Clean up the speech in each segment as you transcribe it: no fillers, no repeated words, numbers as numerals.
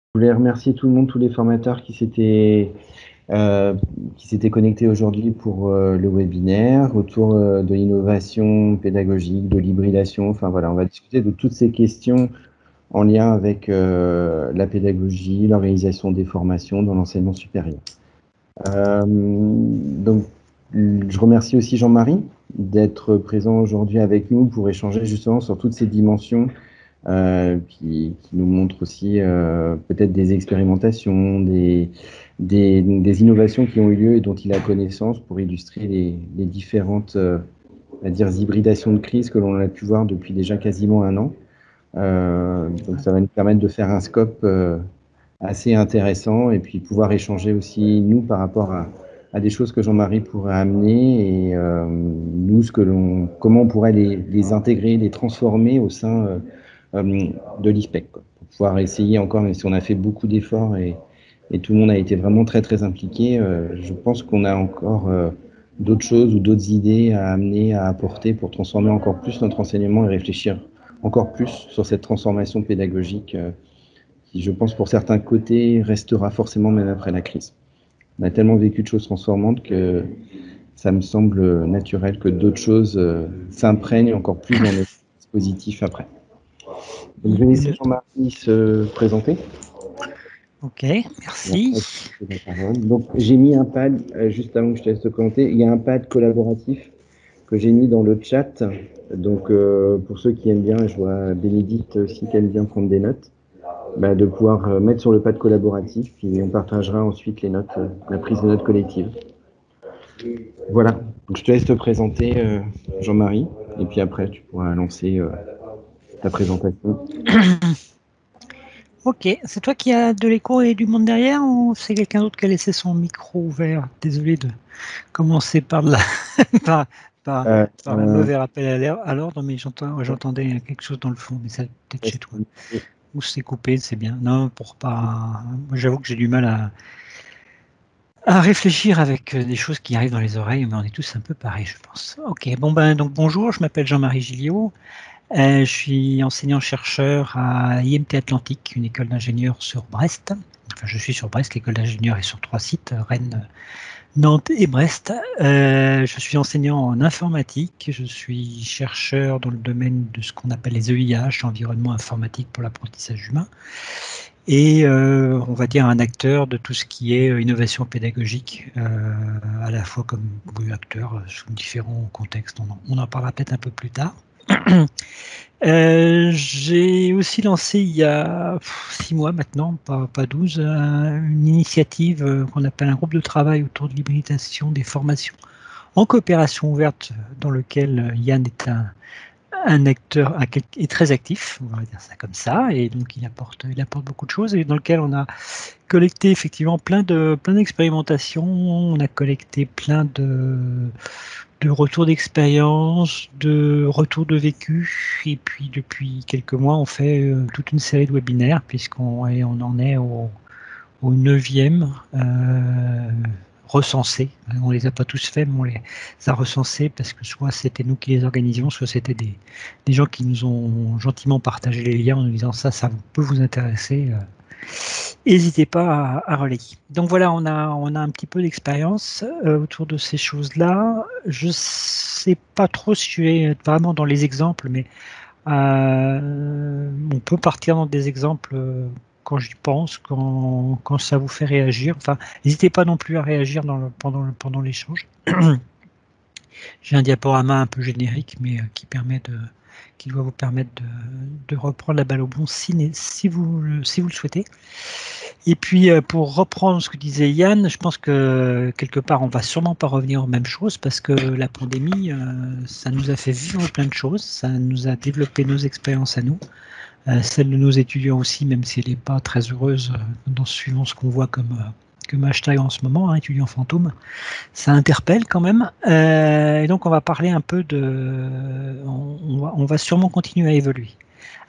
Je voulais remercier tout le monde, tous les formateurs euh, qui s'étaient connectés aujourd'hui pour le webinaire autour de l'innovation pédagogique, de l'hybridation. Enfin voilà, on va discuter de toutes ces questions en lien avec la pédagogie, l'organisation des formations dans l'enseignement supérieur. Donc, je remercie aussi Jean-Marie d'être présent aujourd'hui avec nous pour échanger justement sur toutes ces dimensions qui nous montre aussi peut-être des expérimentations, des innovations qui ont eu lieu et dont il a connaissance pour illustrer les différentes on va dire, hybridations de crise que l'on a pu voir depuis déjà quasiment un an. Donc ça va nous permettre de faire un scope assez intéressant et puis pouvoir échanger aussi, nous, par rapport à des choses que Jean-Marie pourrait amener et nous, comment on pourrait les intégrer, les transformer au sein de l'ISPEC, quoi, pour pouvoir essayer encore, même si on a fait beaucoup d'efforts et tout le monde a été vraiment très très impliqué, je pense qu'on a encore d'autres choses ou d'autres idées à amener, à apporter pour transformer encore plus notre enseignement et réfléchir encore plus sur cette transformation pédagogique qui, je pense, pour certains côtés, restera forcément même après la crise. On a tellement vécu de choses transformantes que ça me semble naturel que d'autres choses s'imprègnent encore plus dans notre dispositif après. Donc, je vais laisser Jean-Marie se présenter. Ok, merci. Donc, j'ai mis un pad, juste avant que je te laisse te présenter, il y a un pad collaboratif que j'ai mis dans le chat. Donc, pour ceux qui aiment bien, je vois Bénédicte aussi qui aime bien prendre des notes, de pouvoir mettre sur le pad collaboratif, puis on partagera ensuite les notes, la prise de notes collective. Voilà, donc je te laisse te présenter, Jean-Marie, et puis après, tu pourras lancer ta présentation. Ok, c'est toi qui as de l'écho et du monde derrière ou c'est quelqu'un d'autre qui a laissé son micro ouvert? Désolé de commencer par par, par, Euh, par un mauvais rappel à l'ordre, mais j'entendais quelque chose dans le fond, mais ça peut-être chez toi. Ou c'est coupé, c'est bien. Non, pour pas. Moi, j'avoue que j'ai du mal à réfléchir avec des choses qui arrivent dans les oreilles, mais on est tous un peu pareils, je pense. Ok, donc bonjour, je m'appelle Jean-Marie Gilliot. Je suis enseignant-chercheur à IMT Atlantique, une école d'ingénieurs sur Brest. Enfin, je suis sur Brest, l'école d'ingénieurs est sur 3 sites, Rennes, Nantes et Brest. Je suis enseignant en informatique, je suis chercheur dans le domaine de ce qu'on appelle les EIH, environnement informatique pour l'apprentissage humain, et on va dire un acteur de tout ce qui est innovation pédagogique, à la fois comme acteur sous différents contextes. On en parlera peut-être un peu plus tard. J'ai aussi lancé il y a 6 mois maintenant, pas 12, une initiative qu'on appelle un groupe de travail autour de l'hybridation des formations en coopération ouverte dans lequel Yann est un acteur est très actif, on va dire ça comme ça, et donc il apporte beaucoup de choses, et dans lequel on a collecté effectivement plein d'expérimentations, on a collecté plein de retours d'expérience, de retours de vécu, et puis depuis quelques mois, on fait toute une série de webinaires, on en est au 9e recensé. On les a pas tous faits, mais on les a recensés parce que soit c'était nous qui les organisions, soit c'était des gens qui nous ont gentiment partagé les liens en nous disant ça peut vous intéresser. N'hésitez pas à relayer. Donc voilà, on a un petit peu d'expérience autour de ces choses-là. Je ne sais pas trop si je vais être vraiment dans les exemples, mais on peut partir dans des exemples quand j'y pense, quand ça vous fait réagir. Enfin, n'hésitez pas non plus à réagir pendant l'échange. J'ai un diaporama un peu générique, mais qui doit vous permettre de reprendre la balle au bon si vous le souhaitez. Et puis, pour reprendre ce que disait Yann, je pense que quelque part, on va sûrement pas revenir aux mêmes choses parce que la pandémie, ça nous a fait vivre plein de choses, ça nous a développé nos expériences à nous, celle de nos étudiants aussi, même si elle n'est pas très heureuse suivant ce qu'on voit comme hashtag en ce moment, hein, étudiant fantôme, ça interpelle quand même. Et donc, on va parler un peu on va sûrement continuer à évoluer.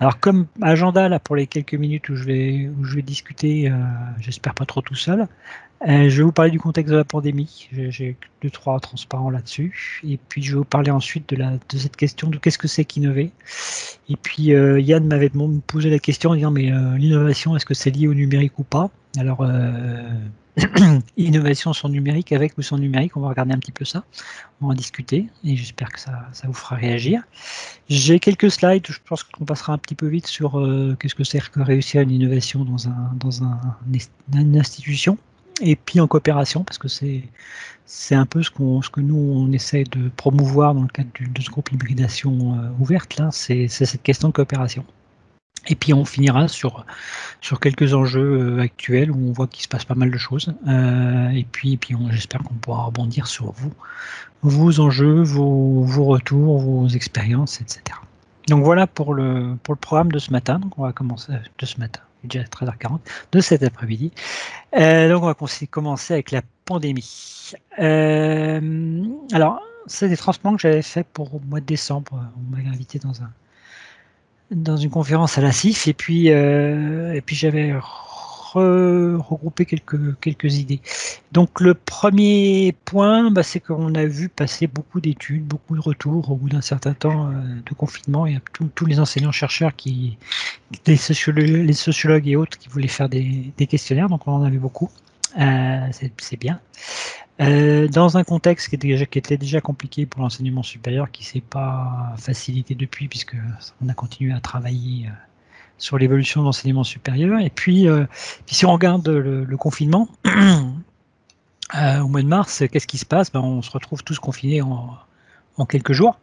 Alors comme agenda là pour les quelques minutes où je vais discuter, j'espère pas trop tout seul. Je vais vous parler du contexte de la pandémie. J'ai 2-3 transparents là-dessus. Et puis je vais vous parler ensuite de cette question de qu'est-ce que c'est qu'innover. Et puis Yann m'avait posé la question en disant mais l'innovation, est-ce que c'est lié au numérique ou pas? Alors innovation sans numérique, avec ou sans numérique, on va regarder un petit peu ça. On va en discuter et j'espère que ça vous fera réagir. J'ai quelques slides, je pense qu'on passera un petit peu vite sur qu'est-ce que c'est que réussir une innovation dans une institution et puis en coopération, parce que c'est un peu ce que nous on essaie de promouvoir dans le cadre de ce groupe hybridation ouverte là, c'est cette question de coopération. Et puis on finira sur quelques enjeux actuels où on voit qu'il se passe pas mal de choses. Et puis j'espère qu'on pourra rebondir sur vos enjeux, vos retours, vos expériences, etc. Donc voilà pour le programme de ce matin. Donc on va commencer de ce matin, déjà 13h40, de cet après-midi. Donc on va commencer avec la pandémie. Alors c'est des transports que j'avais fait pour au mois de décembre. On m'a invité dans une conférence à la CIF et puis j'avais regroupé quelques idées. Donc le premier point, c'est qu'on a vu passer beaucoup d'études, beaucoup de retours au bout d'un certain temps de confinement. Il y a tous les enseignants-chercheurs les sociologues et autres qui voulaient faire des questionnaires, donc on en avait beaucoup. C'est bien. Dans un contexte qui était déjà compliqué pour l'enseignement supérieur, qui ne s'est pas facilité depuis, puisque on a continué à travailler sur l'évolution de l'enseignement supérieur. Et puis si on regarde le confinement, au mois de mars, qu'est-ce qui se passe? On se retrouve tous confinés en quelques jours.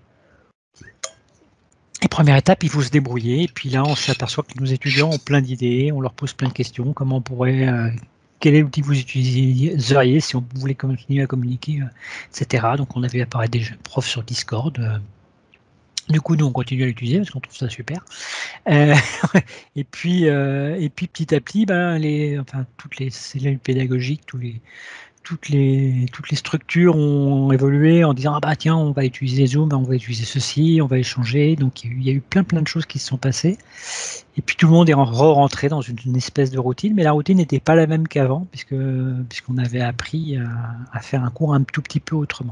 Et première étape, il faut se débrouiller. Et puis là, on s'aperçoit que nos étudiants ont plein d'idées, on leur pose plein de questions. Comment on pourrait... quel est l'outil que vous utiliseriez si on voulait continuer à communiquer, etc. Donc on avait apparaître des profs sur Discord. Du coup, nous, on continue à l'utiliser parce qu'on trouve ça super. Et puis petit à petit, toutes les cellules pédagogiques, toutes les structures ont évolué en disant tiens, on va utiliser Zoom, on va utiliser ceci, on va échanger. Donc il y a eu plein de choses qui se sont passées. Et puis tout le monde est rentré dans une espèce de routine, mais la routine n'était pas la même qu'avant, puisqu'on avait appris à faire un cours un tout petit peu autrement.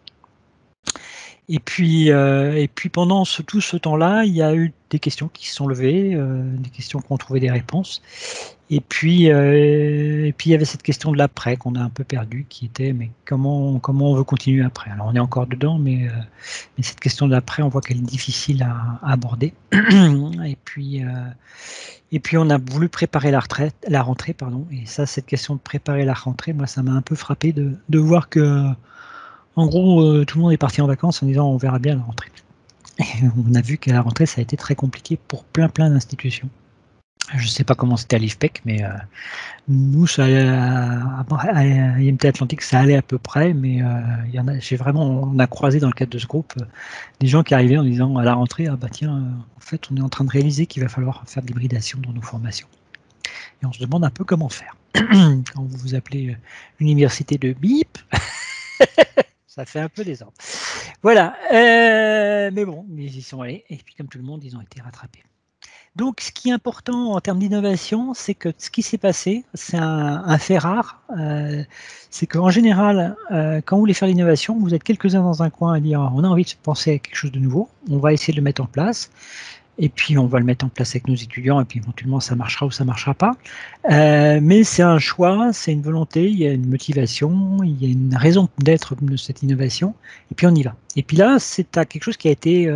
Et puis pendant tout ce temps-là, il y a eu des questions qui se sont levées, des questions qui ont trouvé des réponses. Et puis il y avait cette question de l'après qu'on a un peu perdue, qui était mais comment on veut continuer après? Alors on est encore dedans, mais cette question de l'après, on voit qu'elle est difficile à aborder. Et puis on a voulu préparer la rentrée, pardon. Et ça, cette question de préparer la rentrée, moi, ça m'a un peu frappé de voir que en gros, tout le monde est parti en vacances en disant on verra bien la rentrée. Et on a vu qu'à la rentrée, ça a été très compliqué pour plein d'institutions. Je ne sais pas comment c'était à l'IFPEC, mais nous, ça allait à IMT Atlantique, ça allait à peu près, mais on a croisé dans le cadre de ce groupe des gens qui arrivaient en disant à la rentrée, tiens, en fait, on est en train de réaliser qu'il va falloir faire de l'hybridation dans nos formations. Et on se demande un peu comment faire. Quand vous vous appelez l'université de BIP, ça fait un peu désordre. Voilà. Mais bon, ils y sont allés. Et puis, comme tout le monde, ils ont été rattrapés. Donc, ce qui est important en termes d'innovation, c'est que ce qui s'est passé, c'est un fait rare. C'est qu'en général, quand vous voulez faire l'innovation, vous êtes quelques-uns dans un coin à dire on a envie de penser à quelque chose de nouveau, on va essayer de le mettre en place. Et puis, on va le mettre en place avec nos étudiants, et puis éventuellement, ça marchera ou ça ne marchera pas. Mais c'est un choix, c'est une volonté, il y a une motivation, il y a une raison d'être de cette innovation, et puis on y va. Et puis là, c'est quelque chose qui a été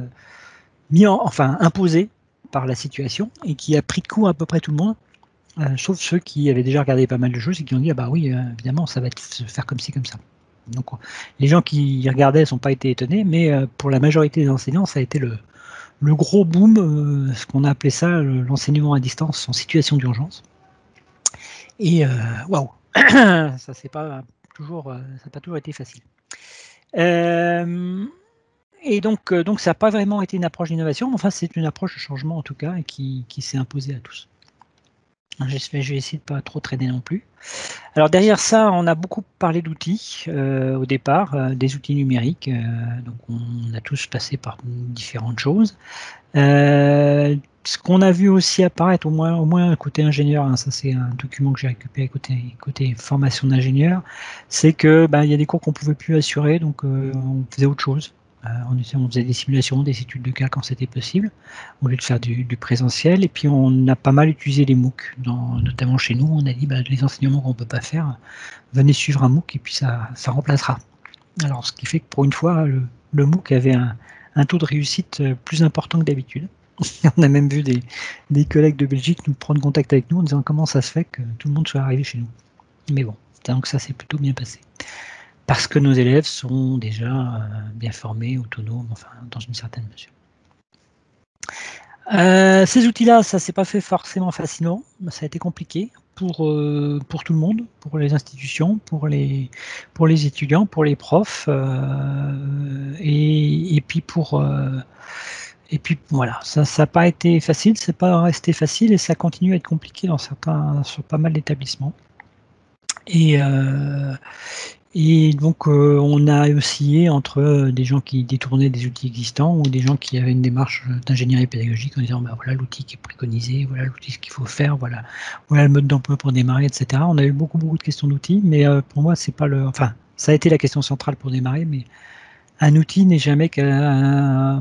imposé par la situation, et qui a pris de coup à peu près tout le monde, sauf ceux qui avaient déjà regardé pas mal de choses, et qui ont dit, oui, évidemment, ça va se faire comme ci, comme ça. Donc, les gens qui regardaient n'ont pas été étonnés, mais pour la majorité des enseignants, ça a été le gros boom, ce qu'on a appelé ça l'enseignement à distance en situation d'urgence. Et waouh, ça n'a pas toujours été facile. Et donc ça n'a pas vraiment été une approche d'innovation, enfin c'est une approche de changement en tout cas, et qui s'est imposée à tous. Je vais essayer de pas trop traîner non plus. Alors derrière ça, on a beaucoup parlé d'outils au départ, des outils numériques. Donc on a tous passé par différentes choses. ce qu'on a vu aussi apparaître, au moins côté ingénieur, hein, ça c'est un document que j'ai récupéré côté formation d'ingénieur, c'est que il y a des cours qu'on pouvait plus assurer, donc on faisait autre chose. On faisait des simulations, des études de cas quand c'était possible, au lieu de faire du présentiel. Et puis on a pas mal utilisé les MOOC, notamment chez nous. On a dit les enseignements qu'on ne peut pas faire, venez suivre un MOOC et puis ça remplacera. Alors ce qui fait que pour une fois, le MOOC avait un taux de réussite plus important que d'habitude. On a même vu des collègues de Belgique nous prendre contact avec nous en disant comment ça se fait que tout le monde soit arrivé chez nous. Mais bon, donc ça s'est plutôt bien passé. Parce que nos élèves sont déjà bien formés, autonomes, enfin, dans une certaine mesure. Ces outils-là, ça ne s'est pas fait forcément facilement. Ça a été compliqué pour tout le monde, pour les institutions, pour les étudiants, pour les profs, et puis voilà, ça n'a pas été facile, c'est pas resté facile et ça continue à être compliqué sur pas mal d'établissements. Et donc, on a oscillé entre des gens qui détournaient des outils existants ou des gens qui avaient une démarche d'ingénierie pédagogique en disant voilà l'outil qui est préconisé, voilà l'outil qu'il faut faire, voilà le mode d'emploi pour démarrer, etc. On a eu beaucoup de questions d'outils, mais pour moi, c'est pas enfin, ça a été la question centrale pour démarrer, mais un outil n'est jamais qu'un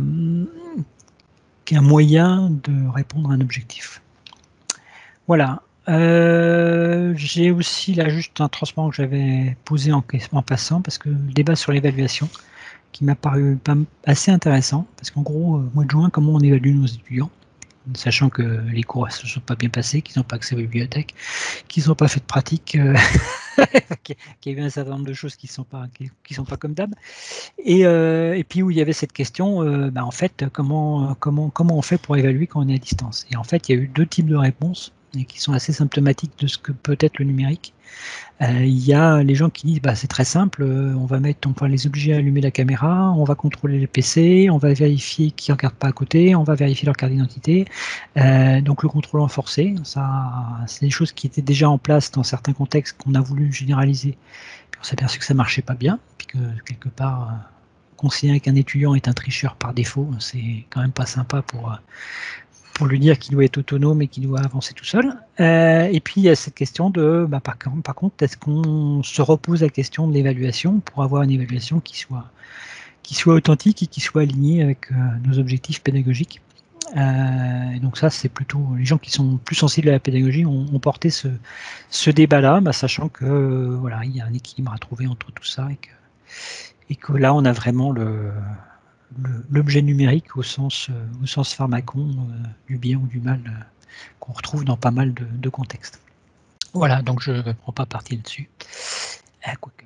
moyen de répondre à un objectif. Voilà. J'ai aussi là juste un transparent que j'avais posé en passant parce que le débat sur l'évaluation qui m'a paru assez intéressant parce qu'en gros, mois de juin, comment on évalue nos étudiants, sachant que les cours ne se sont pas bien passés, qu'ils n'ont pas accès aux bibliothèques, qu'ils n'ont pas fait de pratique, qu'il y a eu un certain nombre de choses qui sont pas comme d'hab, et puis où il y avait cette question, en fait, comment on fait pour évaluer quand on est à distance. Et en fait, il y a eu deux types de réponses et qui sont assez symptomatiques de ce que peut être le numérique. Il y a les gens qui disent c'est très simple, on va les obliger à allumer la caméra, on va contrôler les PC, on va vérifier qu'ils ne regardent pas à côté, on va vérifier leur carte d'identité. Donc le contrôle renforcé, ça, c'est des choses qui étaient déjà en place dans certains contextes qu'on a voulu généraliser. Puis on s'est aperçu que ça ne marchait pas bien, puis que quelque part, considérer qu'un étudiant est un tricheur par défaut, c'est quand même pas sympa pour lui dire qu'il doit être autonome et qu'il doit avancer tout seul. Et puis, il y a cette question de, par contre, est-ce qu'on se repose la question de l'évaluation pour avoir une évaluation qui soit authentique et qui soit alignée avec nos objectifs pédagogiques. Et donc ça, c'est plutôt les gens qui sont plus sensibles à la pédagogie ont porté ce débat-là, sachant que voilà, il y a un équilibre à trouver entre tout ça et que là, on a vraiment l'objet numérique au sens pharmacon, du bien ou du mal, qu'on retrouve dans pas mal de contextes. Voilà, donc je ne prends pas parti là-dessus. Quoique.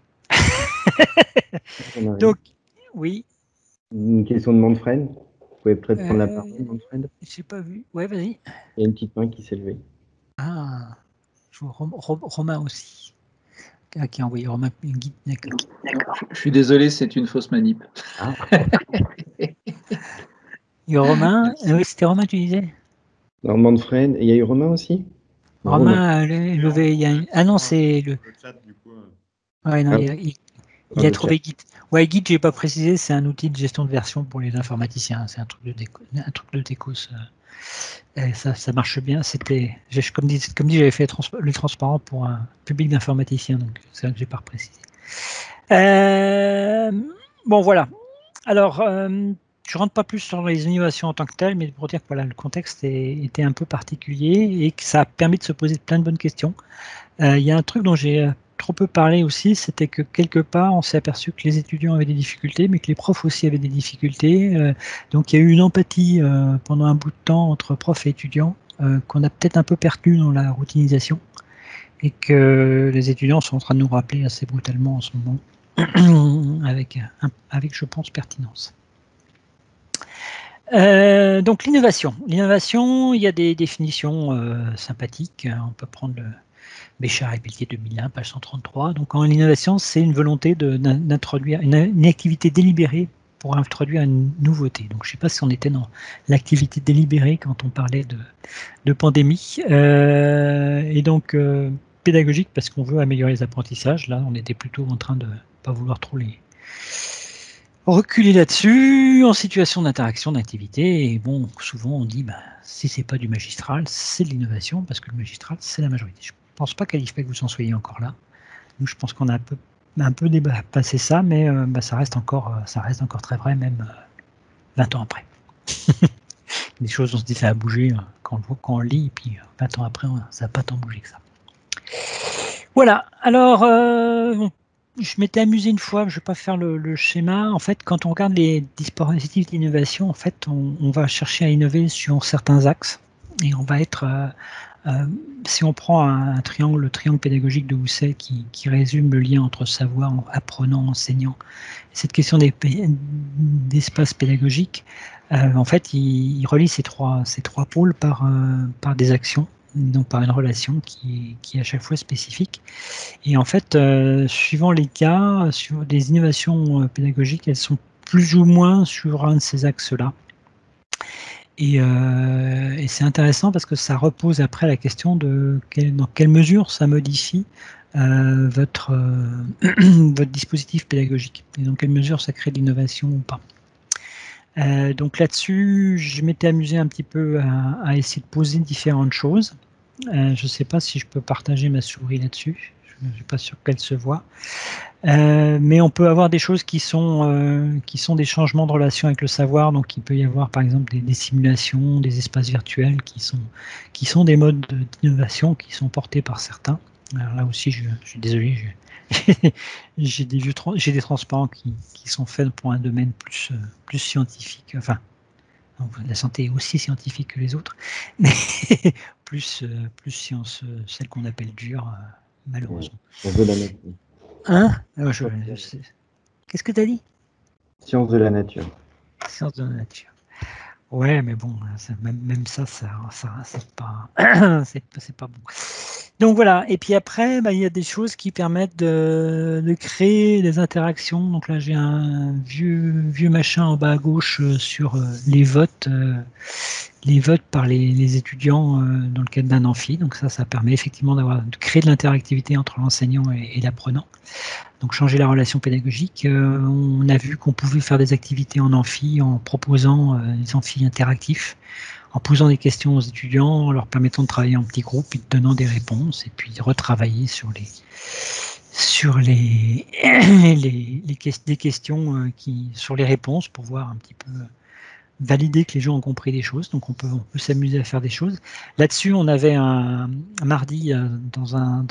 Donc, oui. Une question de Manfred. Vous pouvez peut-être prendre la parole, Manfred. Je n'ai pas vu. Ouais, vas-y. Il y a une petite main qui s'est levée. Ah, je vois Romain aussi. Qui a envoyé Romain une guide. D'accord. Je suis désolé, c'est une fausse manip. Ah. Et Romain, oui, c'était Romain, tu disais? Non, Manfred, il y a eu Romain aussi? Romain levé. Ah non, c'est le chat du coup. Ouais, non, il a trouvé Git. Ouais, Git, j'ai pas précisé, c'est un outil de gestion de version pour les informaticiens. C'est un truc de déco. Ça marche bien. Comme dit, j'avais fait le transparent pour un public d'informaticiens, donc c'est ça que j'ai pas précisé. Bon, voilà. Alors, je rentre pas plus sur les innovations en tant que telles, mais pour dire que voilà, le contexte était un peu particulier et que ça a permis de se poser plein de bonnes questions. Il y a un truc dont j'ai trop peu parlé aussi, c'était que quelque part, on s'est aperçu que les étudiants avaient des difficultés, mais que les profs aussi avaient des difficultés. Donc il y a eu une empathie pendant un bout de temps entre profs et étudiants qu'on a peut-être un peu perdu dans la routinisation et que les étudiants sont en train de nous rappeler assez brutalement en ce moment, avec, je pense, pertinence. Donc l'innovation, il y a des définitions sympathiques. On peut prendre le Béchard et Pelletier 2001, page 133. Donc l'innovation, c'est une volonté d'introduire une activité délibérée pour introduire une nouveauté. Donc je ne sais pas si on était dans l'activité délibérée quand on parlait de pandémie. Et donc pédagogique parce qu'on veut améliorer les apprentissages. Là, on était plutôt en train de ne pas vouloir trop reculer là-dessus en situation d'interaction, d'activité. Et bon, souvent on dit, si c'est pas du magistral, c'est de l'innovation, parce que le magistral, c'est la majorité. Je pense pas qu'à l'IFPEC vous en soyez encore là. Nous, je pense qu'on a un peu dépassé ça, mais ça reste encore très vrai, même 20 ans après. Des choses, on se dit, ça a bougé quand on lit, et puis 20 ans après, ça n'a pas tant bougé que ça. Voilà, alors, je m'étais amusé une fois, je ne vais pas faire le schéma. En fait, quand on regarde les dispositifs d'innovation, en fait, on va chercher à innover sur certains axes. Et on va être, si on prend un triangle, le triangle pédagogique de Housset qui résume le lien entre savoir, apprenant, enseignant, cette question d'espace pédagogique, en fait, il relie ces trois pôles par des actions, donc par une relation qui est à chaque fois spécifique. Et en fait, suivant les cas, sur des innovations pédagogiques, elles sont plus ou moins sur un de ces axes-là. Et c'est intéressant parce que ça repose après la question de dans quelle mesure ça modifie votre dispositif pédagogique et dans quelle mesure ça crée de l'innovation ou pas. Donc là-dessus, je m'étais amusé un petit peu à essayer de poser différentes choses. Je ne sais pas si je peux partager ma souris là-dessus. Je ne suis pas sûr qu'elle se voit. Mais on peut avoir des choses qui sont des changements de relation avec le savoir. Donc il peut y avoir par exemple des simulations, des espaces virtuels qui sont des modes d'innovation qui sont portés par certains. Alors là aussi, je suis désolé, j'ai des transparents qui sont faits pour un domaine plus scientifique. Enfin, la santé est aussi scientifique que les autres, mais plus science, celle qu'on appelle dure, malheureusement. Sciences de la nature. Hein? Qu'est-ce que tu as dit? Sciences de la nature. Sciences de la nature. Ouais, mais bon, même ça c'est pas, c'est pas bon. Donc voilà, et puis après, il y a des choses qui permettent de créer des interactions. Donc là, j'ai un vieux machin en bas à gauche sur les votes par les étudiants dans le cadre d'un amphi. Donc ça permet effectivement de créer de l'interactivité entre l'enseignant et l'apprenant. Donc changer la relation pédagogique. On a vu qu'on pouvait faire des activités en amphi en proposant des amphis interactifs, en posant des questions aux étudiants, en leur permettant de travailler en petits groupes et de donnant des réponses, et puis retravailler sur des questions sur les réponses pour voir un petit peu valider que les gens ont compris des choses. Donc on peut s'amuser à faire des choses. Là-dessus, on avait un mardi dans un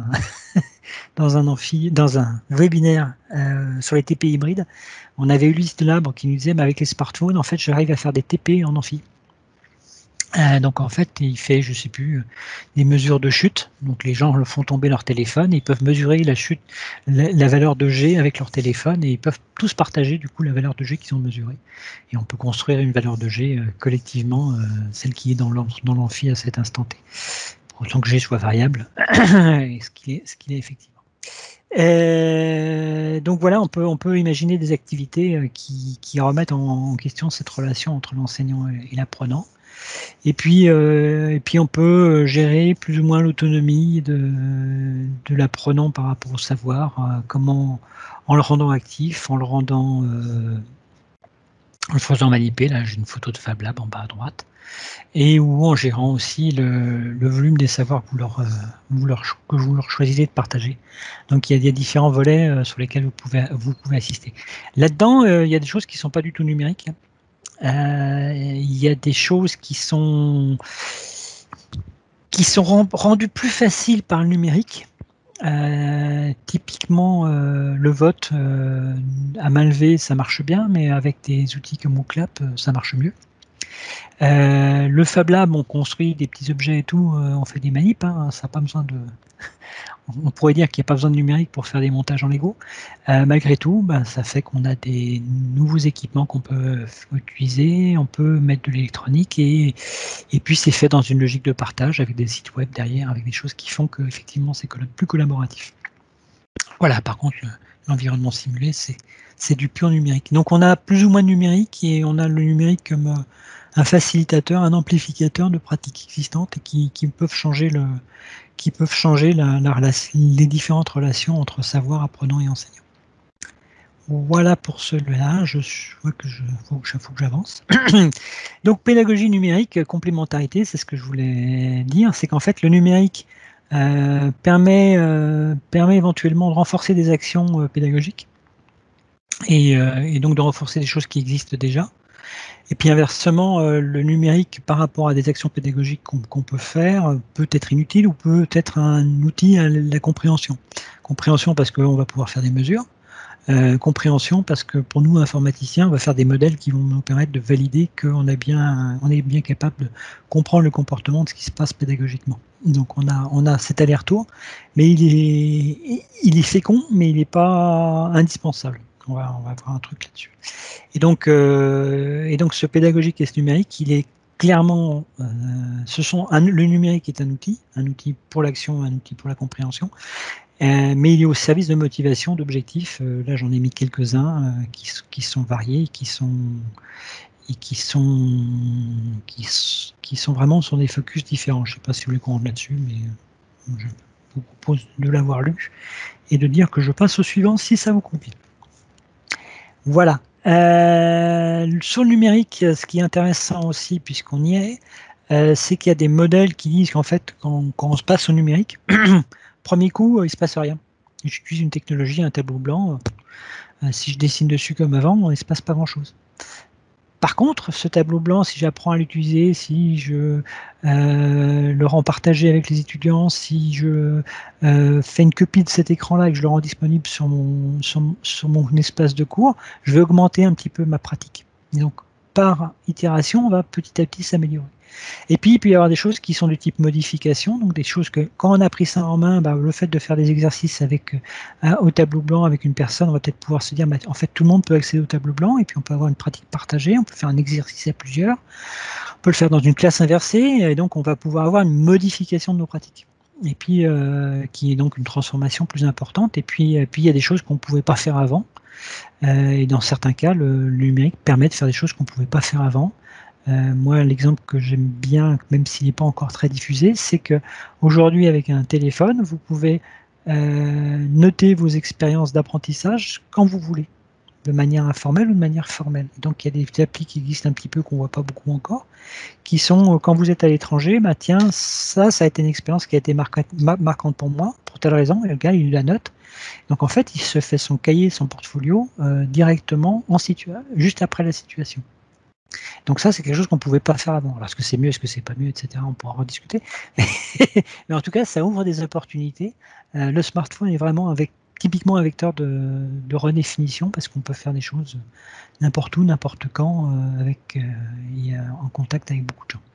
dans un webinaire sur les TP hybrides, on avait Ulysse Delabre qui nous disait, mais avec les smartphones, en fait, j'arrive à faire des TP en amphi. Donc en fait, il fait, je sais plus, des mesures de chute. Donc les gens font tomber leur téléphone, et ils peuvent mesurer la chute, la valeur de G avec leur téléphone, et ils peuvent tous partager du coup la valeur de G qu'ils ont mesurée. Et on peut construire une valeur de G collectivement, celle qui est dans l'amphi à cet instant T. Autant que G soit variable, et ce qu'il est effectivement. Donc voilà, on peut imaginer des activités qui remettent en question cette relation entre l'enseignant et l'apprenant. Et puis on peut gérer plus ou moins l'autonomie de l'apprenant par rapport au savoir, comment, en le rendant actif, en le faisant manipuler. Là, j'ai une photo de Fab Lab en bas à droite. Et ou en gérant aussi le volume des savoirs que vous leur choisissez de partager. Donc il y a différents volets sur lesquels vous pouvez assister. Là-dedans, il y a des choses qui ne sont pas du tout numériques. Il y a des choses qui sont rendues plus faciles par le numérique. Typiquement, le vote à main levée, ça marche bien, mais avec des outils comme Mooclap, ça marche mieux. Le Fab Lab, on construit des petits objets et tout, on fait des manips, hein, ça n'a pas besoin de... On pourrait dire qu'il n'y a pas besoin de numérique pour faire des montages en Lego. Malgré tout, ça fait qu'on a des nouveaux équipements qu'on peut utiliser, on peut mettre de l'électronique, et puis c'est fait dans une logique de partage avec des sites web derrière, avec des choses qui font que effectivement c'est plus collaboratif. Voilà, par contre, l'environnement simulé, c'est du pur numérique. Donc on a plus ou moins de numérique, et on a le numérique comme un facilitateur, un amplificateur de pratiques existantes, et qui peuvent changer les différentes relations entre savoir, apprenant et enseignant. Voilà pour celui-là, je vois que faut que j'avance. Donc pédagogie numérique, complémentarité, c'est ce que je voulais dire, c'est qu'en fait le numérique permet éventuellement de renforcer des actions pédagogiques et donc de renforcer des choses qui existent déjà. Et puis inversement, le numérique par rapport à des actions pédagogiques qu'on peut faire peut être inutile ou peut être un outil à la compréhension. Compréhension parce qu'on va pouvoir faire des mesures. Compréhension parce que pour nous informaticiens, on va faire des modèles qui vont nous permettre de valider qu'on est bien capable de comprendre le comportement de ce qui se passe pédagogiquement. Donc on a cet aller-retour, mais il est fécond, mais il n'est pas indispensable. On va avoir un truc là-dessus. Et donc ce pédagogique et ce numérique, il est clairement, le numérique est un outil pour l'action, un outil pour la compréhension. Mais il est au service de motivation, d'objectifs. Là, j'en ai mis quelques-uns qui sont variés, qui sont vraiment sur des focus différents. Je ne sais pas si vous voulez qu'on rentre là-dessus, mais je vous propose de l'avoir lu et de dire que je passe au suivant si ça vous convient. Voilà. Sur le numérique, ce qui est intéressant aussi, puisqu'on y est, c'est qu'il y a des modèles qui disent qu'en fait, quand on se passe au numérique, premier coup, il ne se passe rien. J'utilise une technologie, un tableau blanc. Si je dessine dessus comme avant, il ne se passe pas grand-chose. Par contre, ce tableau blanc, si j'apprends à l'utiliser, si je le rends partagé avec les étudiants, si je fais une copie de cet écran-là et que je le rends disponible sur mon espace de cours, je vais augmenter un petit peu ma pratique. Et donc, par itération, on va petit à petit s'améliorer. Et puis, il peut y avoir des choses qui sont du type modification, donc des choses que, quand on a pris ça en main, le fait de faire des exercices au tableau blanc avec une personne, on va peut-être pouvoir se dire, en fait, tout le monde peut accéder au tableau blanc, et puis on peut avoir une pratique partagée, on peut faire un exercice à plusieurs, on peut le faire dans une classe inversée, et donc on va pouvoir avoir une modification de nos pratiques. Et puis, qui est donc une transformation plus importante, et puis il y a des choses qu'on ne pouvait pas faire avant, et dans certains cas, le numérique permet de faire des choses qu'on ne pouvait pas faire avant. Moi, l'exemple que j'aime bien, même s'il n'est pas encore très diffusé, c'est qu'aujourd'hui, avec un téléphone, vous pouvez noter vos expériences d'apprentissage quand vous voulez, de manière informelle ou de manière formelle. Donc, il y a des applis qui existent un petit peu, qu'on ne voit pas beaucoup encore, qui sont, quand vous êtes à l'étranger, tiens, ça a été une expérience qui a été marquante pour moi, pour telle raison, et le gars, il la note. Donc, en fait, il se fait son cahier, son portfolio directement juste après la situation. Donc ça, c'est quelque chose qu'on ne pouvait pas faire avant. Alors, est-ce que c'est mieux, est-ce que c'est pas mieux, etc. On pourra rediscuter. Mais en tout cas, ça ouvre des opportunités. Le smartphone est vraiment typiquement un vecteur de redéfinition parce qu'on peut faire des choses n'importe où, n'importe quand, en contact avec beaucoup de gens.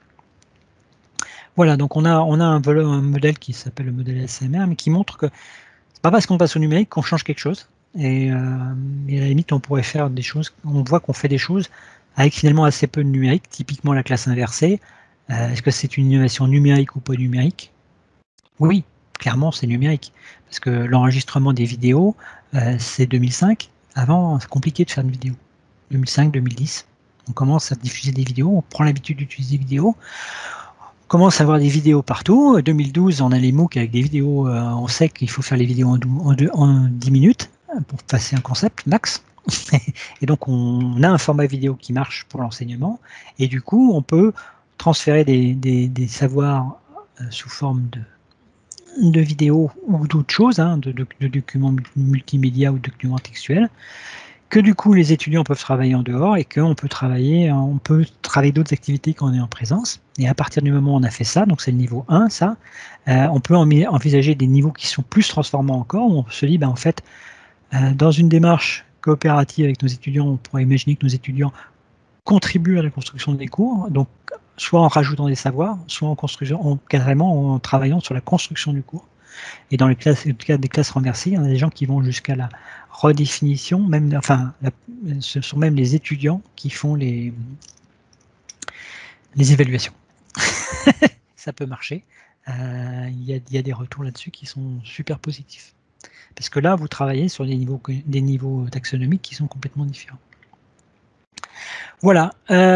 Voilà, donc on a un modèle qui s'appelle le modèle SMR, mais qui montre que c'est pas parce qu'on passe au numérique qu'on change quelque chose. Et à la limite, on pourrait faire des choses, on voit qu'on fait des choses avec finalement assez peu de numérique, typiquement la classe inversée. Est-ce que c'est une innovation numérique ou pas numérique? Oui, clairement c'est numérique, parce que l'enregistrement des vidéos, c'est 2005. Avant, c'est compliqué de faire une vidéo. 2005, 2010, on commence à diffuser des vidéos, on prend l'habitude d'utiliser des vidéos, on commence à avoir des vidéos partout. 2012, on a les MOOC avec des vidéos, on sait qu'il faut faire les vidéos en 10 minutes pour passer un concept max. Et donc, on a un format vidéo qui marche pour l'enseignement. Et du coup, on peut transférer des savoirs sous forme de vidéos ou d'autres choses, de documents multimédia ou de documents textuels, que du coup, les étudiants peuvent travailler en dehors et qu'on peut travailler d'autres activités quand on est en présence. Et à partir du moment où on a fait ça, donc c'est le niveau 1, ça, on peut envisager des niveaux qui sont plus transformants encore, où on se dit, en fait, dans une démarche coopérative avec nos étudiants, on pourrait imaginer que nos étudiants contribuent à la construction des cours, donc soit en rajoutant des savoirs, soit carrément en travaillant sur la construction du cours. Et dans le cas des classes renversées, il y en a des gens qui vont jusqu'à la redéfinition, ce sont même les étudiants qui font les évaluations. Ça peut marcher. Il y a des retours là-dessus qui sont super positifs. Parce que là, vous travaillez sur des niveaux taxonomiques qui sont complètement différents. Voilà.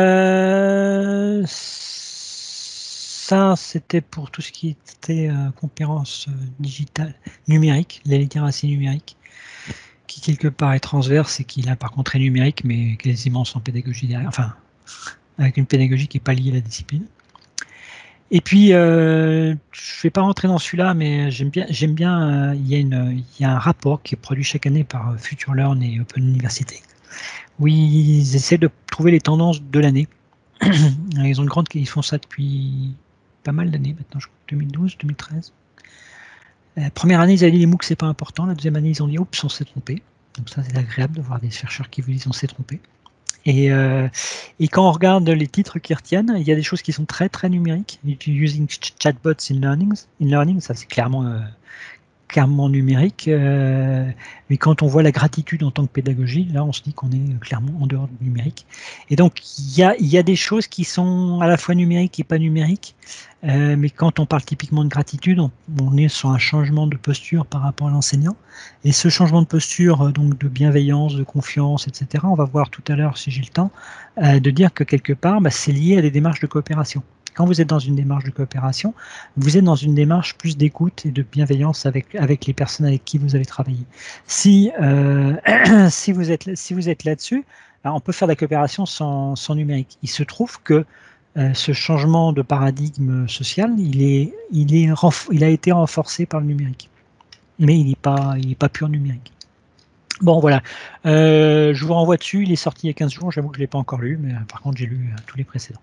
Ça, c'était pour tout ce qui était conférence digitale numérique, la littératie numérique. qui quelque part est transverse et qui là par contre est numérique, mais quasiment sans pédagogie derrière, enfin avec une pédagogie qui n'est pas liée à la discipline. Et puis, je ne vais pas rentrer dans celui-là, mais j'aime bien il y a un rapport qui est produit chaque année par Future Learn et Open University, où ils essaient de trouver les tendances de l'année. Ils font ça depuis pas mal d'années maintenant, je crois, 2012, 2013. La première année, ils avaient dit les MOOC, c'est pas important. La deuxième année, ils ont dit, oups, on s'est trompé. Donc ça, c'est agréable de voir des chercheurs qui vous disent, on s'est trompé. Et quand on regarde les titres qu'ils retiennent, il y a des choses qui sont très, très numériques. Using chatbots in learning, ça c'est clairement numérique. Mais quand on voit la gratitude en tant que pédagogie, là, on se dit qu'on est clairement en dehors du numérique. Et donc, il y a des choses qui sont à la fois numériques et pas numériques. Mais quand on parle typiquement de gratitude, on est sur un changement de posture par rapport à l'enseignant. Et ce changement de posture, donc de bienveillance, de confiance, etc., on va voir tout à l'heure, si j'ai le temps, de dire que quelque part, c'est lié à des démarches de coopération. Quand vous êtes dans une démarche de coopération, vous êtes dans une démarche plus d'écoute et de bienveillance avec les personnes avec qui vous allez travailler. Si vous êtes là-dessus, on peut faire de la coopération sans numérique. Il se trouve que ce changement de paradigme social, il a été renforcé par le numérique. Mais il n'est pas pur numérique. Bon, voilà. Je vous renvoie dessus. Il est sorti il y a 15 jours. J'avoue que je ne l'ai pas encore lu, mais par contre, j'ai lu tous les précédents.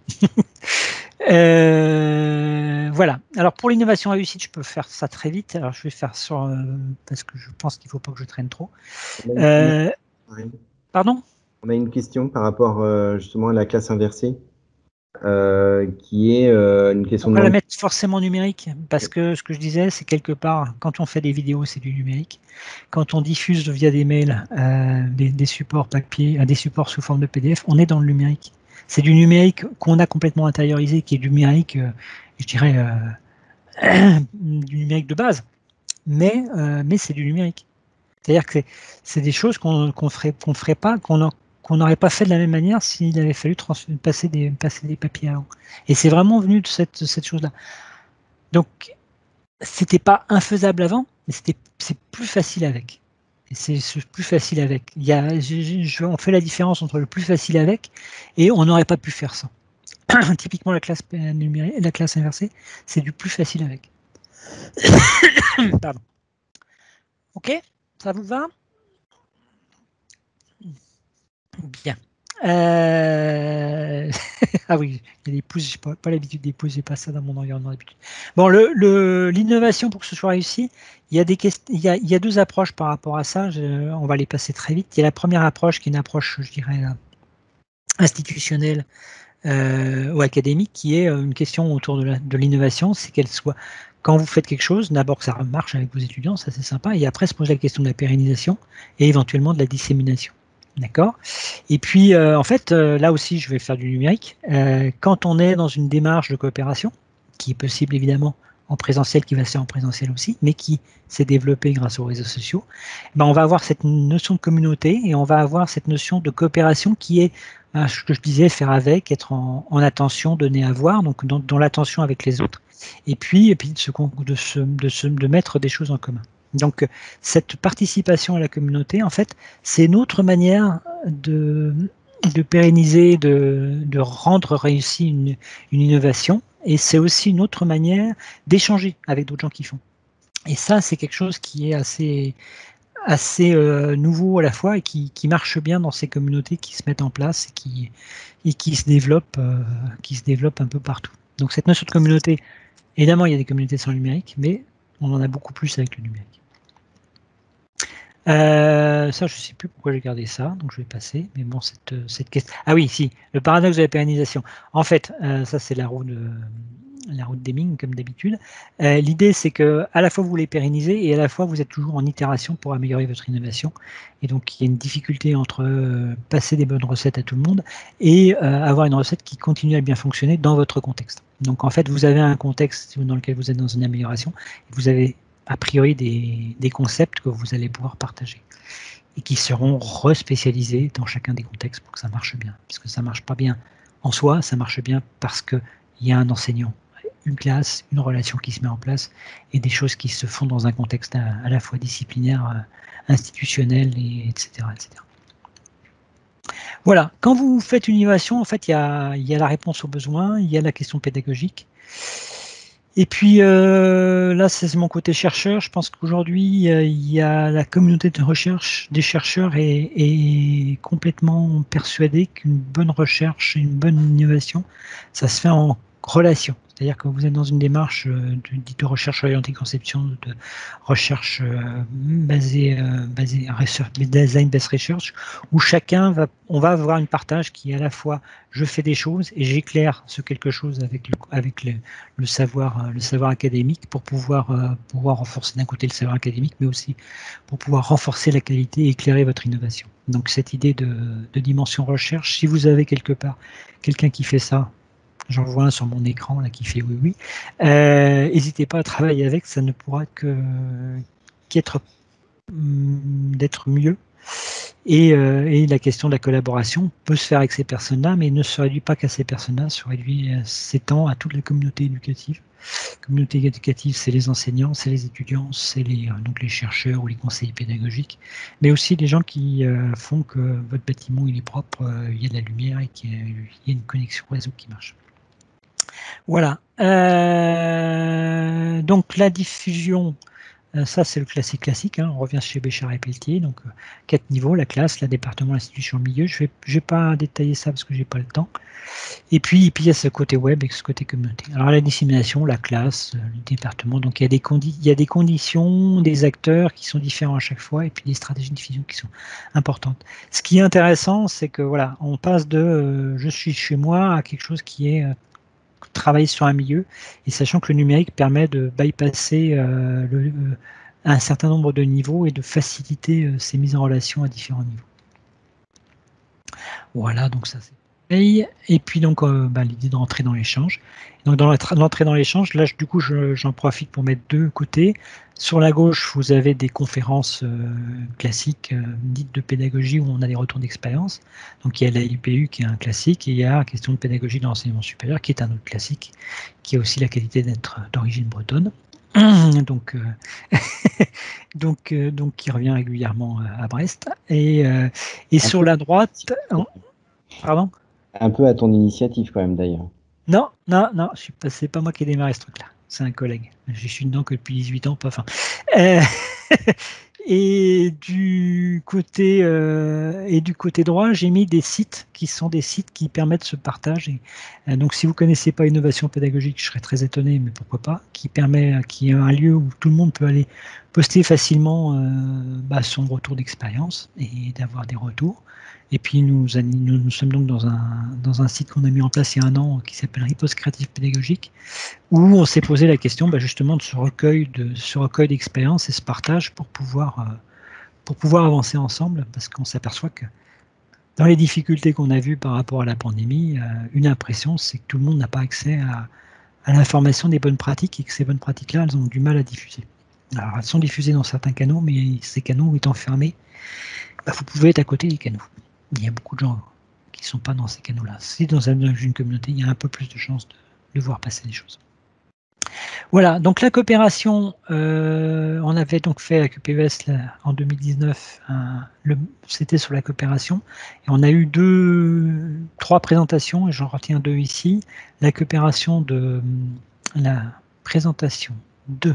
Voilà. Alors, pour l'innovation réussite, je peux faire ça très vite. Alors, je vais faire parce que je pense qu'il ne faut pas que je traîne trop. Pardon ? On a une question par rapport justement à la classe inversée. Qui est une question on va la mettre forcément numérique, parce que ce que je disais, c'est quelque part, quand on fait des vidéos, c'est du numérique. Quand on diffuse via des mails des supports papier, des supports sous forme de PDF, on est dans le numérique. C'est du numérique qu'on a complètement intériorisé, qui est du numérique, je dirais, du numérique de base. Mais c'est du numérique. C'est-à-dire que c'est des choses qu'on ferait pas, qu'on n'aurait pas fait de la même manière s'il avait fallu passer des papiers avant. Et c'est vraiment venu de cette chose-là. Donc, c'était pas infaisable avant, mais c'est plus facile avec. Et c'est plus facile avec. On fait la différence entre le plus facile avec et on n'aurait pas pu faire ça. Typiquement, la classe numérique, la classe inversée, c'est du plus facile avec. Pardon. Ok, ça vous va ? Bien. Ah oui, il y a des pouces, je n'ai pas l'habitude des pouces, j'ai pas ça dans mon environnement d'habitude. Bon, l'innovation, pour que ce soit réussi, il y a deux approches par rapport à ça. On va les passer très vite. Il y a la première approche qui est une approche, je dirais, institutionnelle ou académique, qui est une question autour de l'innovation, c'est qu'elle soit, quand vous faites quelque chose, d'abord que ça marche avec vos étudiants, ça c'est sympa, et après se poser la question de la pérennisation et éventuellement de la dissémination. D'accord ? Et puis, en fait, là aussi, je vais faire du numérique. Quand on est dans une démarche de coopération, qui est possible évidemment en présentiel, qui va se faire en présentiel aussi, mais qui s'est développée grâce aux réseaux sociaux, on va avoir cette notion de communauté et on va avoir cette notion de coopération qui est, ce que je disais, faire avec, être en attention, donner à voir, donc dans l'attention avec les autres, et puis de mettre des choses en commun. Donc, cette participation à la communauté, en fait, c'est une autre manière de pérenniser, de rendre réussie une innovation, et c'est aussi une autre manière d'échanger avec d'autres gens qui font. Et ça, c'est quelque chose qui est assez nouveau à la fois et qui marche bien dans ces communautés qui se mettent en place et qui se développent un peu partout. Donc, cette notion de communauté, évidemment, il y a des communautés sans numérique, mais on en a beaucoup plus avec le numérique. Ça, je ne sais plus pourquoi j'ai gardé ça, donc je vais passer. Mais bon, cette question. Ah oui, si, le paradoxe de la pérennisation. En fait, ça c'est la roue de Deming, comme d'habitude. L'idée, c'est que à la fois vous voulez pérenniser et à la fois vous êtes toujours en itération pour améliorer votre innovation. Et donc, il y a une difficulté entre passer des bonnes recettes à tout le monde et avoir une recette qui continue à bien fonctionner dans votre contexte. Donc, en fait, vous avez un contexte dans lequel vous êtes dans une amélioration. Et vous avez a priori des concepts que vous allez pouvoir partager et qui seront respécialisés dans chacun des contextes pour que ça marche bien. Parce que ça ne marche pas bien en soi, ça marche bien parce qu'il y a un enseignant une classe, une relation qui se met en place et des choses qui se font dans un contexte à la fois disciplinaire, institutionnel, etc., etc. Voilà, quand vous faites une innovation, en fait, il y a la réponse aux besoins, il y a la question pédagogique. Et puis là, c'est mon côté chercheur. Je pense qu'aujourd'hui, il y a la communauté de recherche des chercheurs est complètement persuadée qu'une bonne recherche, une bonne innovation, ça se fait en relation. C'est-à-dire que vous êtes dans une démarche de recherche orientée conception, de recherche basée design-based research, où on va avoir une partage qui est à la fois je fais des choses et j'éclaire ce quelque chose avec le savoir académique pour pouvoir renforcer d'un côté le savoir académique, mais aussi pour pouvoir renforcer la qualité et éclairer votre innovation. Donc cette idée de dimension recherche, si vous avez quelque part quelqu'un qui fait ça, j'en vois un sur mon écran là qui fait oui, n'hésitez pas à travailler avec, ça ne pourra d'être mieux. Et la question de la collaboration peut se faire avec ces personnes-là, mais ne se réduit pas qu'à ces personnes-là, se réduit, s'étend à toute la communauté éducative. La communauté éducative, c'est les enseignants, c'est les étudiants, c'est donc les chercheurs ou les conseillers pédagogiques, mais aussi les gens qui font que votre bâtiment il est propre, il y a de la lumière et qu'il y a une connexion réseau qui marche. Voilà. Donc la diffusion, ça c'est le classique, hein. On revient chez Béchard et Pelletier, donc 4 niveaux, la classe, le département, l'institution, le milieu. Je vais pas détailler ça parce que j'ai pas le temps. Et puis il y a ce côté web et ce côté communauté. Alors la dissémination, la classe, le département, donc il y a des conditions, des acteurs qui sont différents à chaque fois et puis des stratégies de diffusion qui sont importantes. Ce qui est intéressant, c'est que voilà, on passe de je suis chez moi à quelque chose qui est travailler sur un milieu, et sachant que le numérique permet de bypasser un certain nombre de niveaux et de faciliter ces mises en relation à différents niveaux. Voilà, donc ça c'est pareil. Et puis donc l'idée de rentrer dans l'échange. Donc dans l'entrée dans l'échange, là du coup j'en profite pour mettre deux côtés. Sur la gauche, vous avez des conférences classiques dites de pédagogie où on a des retours d'expérience. Donc il y a la IPU qui est un classique et il y a la question de pédagogie de l'enseignement supérieur qui est un autre classique, qui a aussi la qualité d'être d'origine bretonne. Donc, donc qui revient régulièrement à Brest. Et sur la droite... Pardon? Un peu à ton initiative quand même d'ailleurs. Non, c'est pas moi qui ai démarré ce truc-là. C'est un collègue. Je suis dedans que depuis 18 ans, pas enfin. Et du côté droit, j'ai mis des sites qui sont des sites qui permettent ce partage. Et, donc, si vous connaissez pas Innovation Pédagogique, je serais très étonné, mais pourquoi pas, qui est un lieu où tout le monde peut aller poster facilement son retour d'expérience et d'avoir des retours. Et puis nous sommes donc dans un site qu'on a mis en place il y a 1 an qui s'appelle Riposte Créative Pédagogique, où on s'est posé la question justement de ce recueil d'expériences et ce partage pour pouvoir avancer ensemble, parce qu'on s'aperçoit que dans les difficultés qu'on a vues par rapport à la pandémie, une impression, c'est que tout le monde n'a pas accès à l'information des bonnes pratiques et que ces bonnes pratiques-là, elles ont du mal à diffuser. Alors elles sont diffusées dans certains canaux, mais ces canaux étant fermés, vous pouvez être à côté des canaux. Il y a beaucoup de gens qui ne sont pas dans ces canaux-là. Si dans une communauté, il y a un peu plus de chances de voir passer des choses. Voilà, donc la coopération, on avait donc fait à QPES en 2019, c'était sur la coopération, et on a eu 3 présentations, et j'en retiens 2 ici. La coopération la présentation de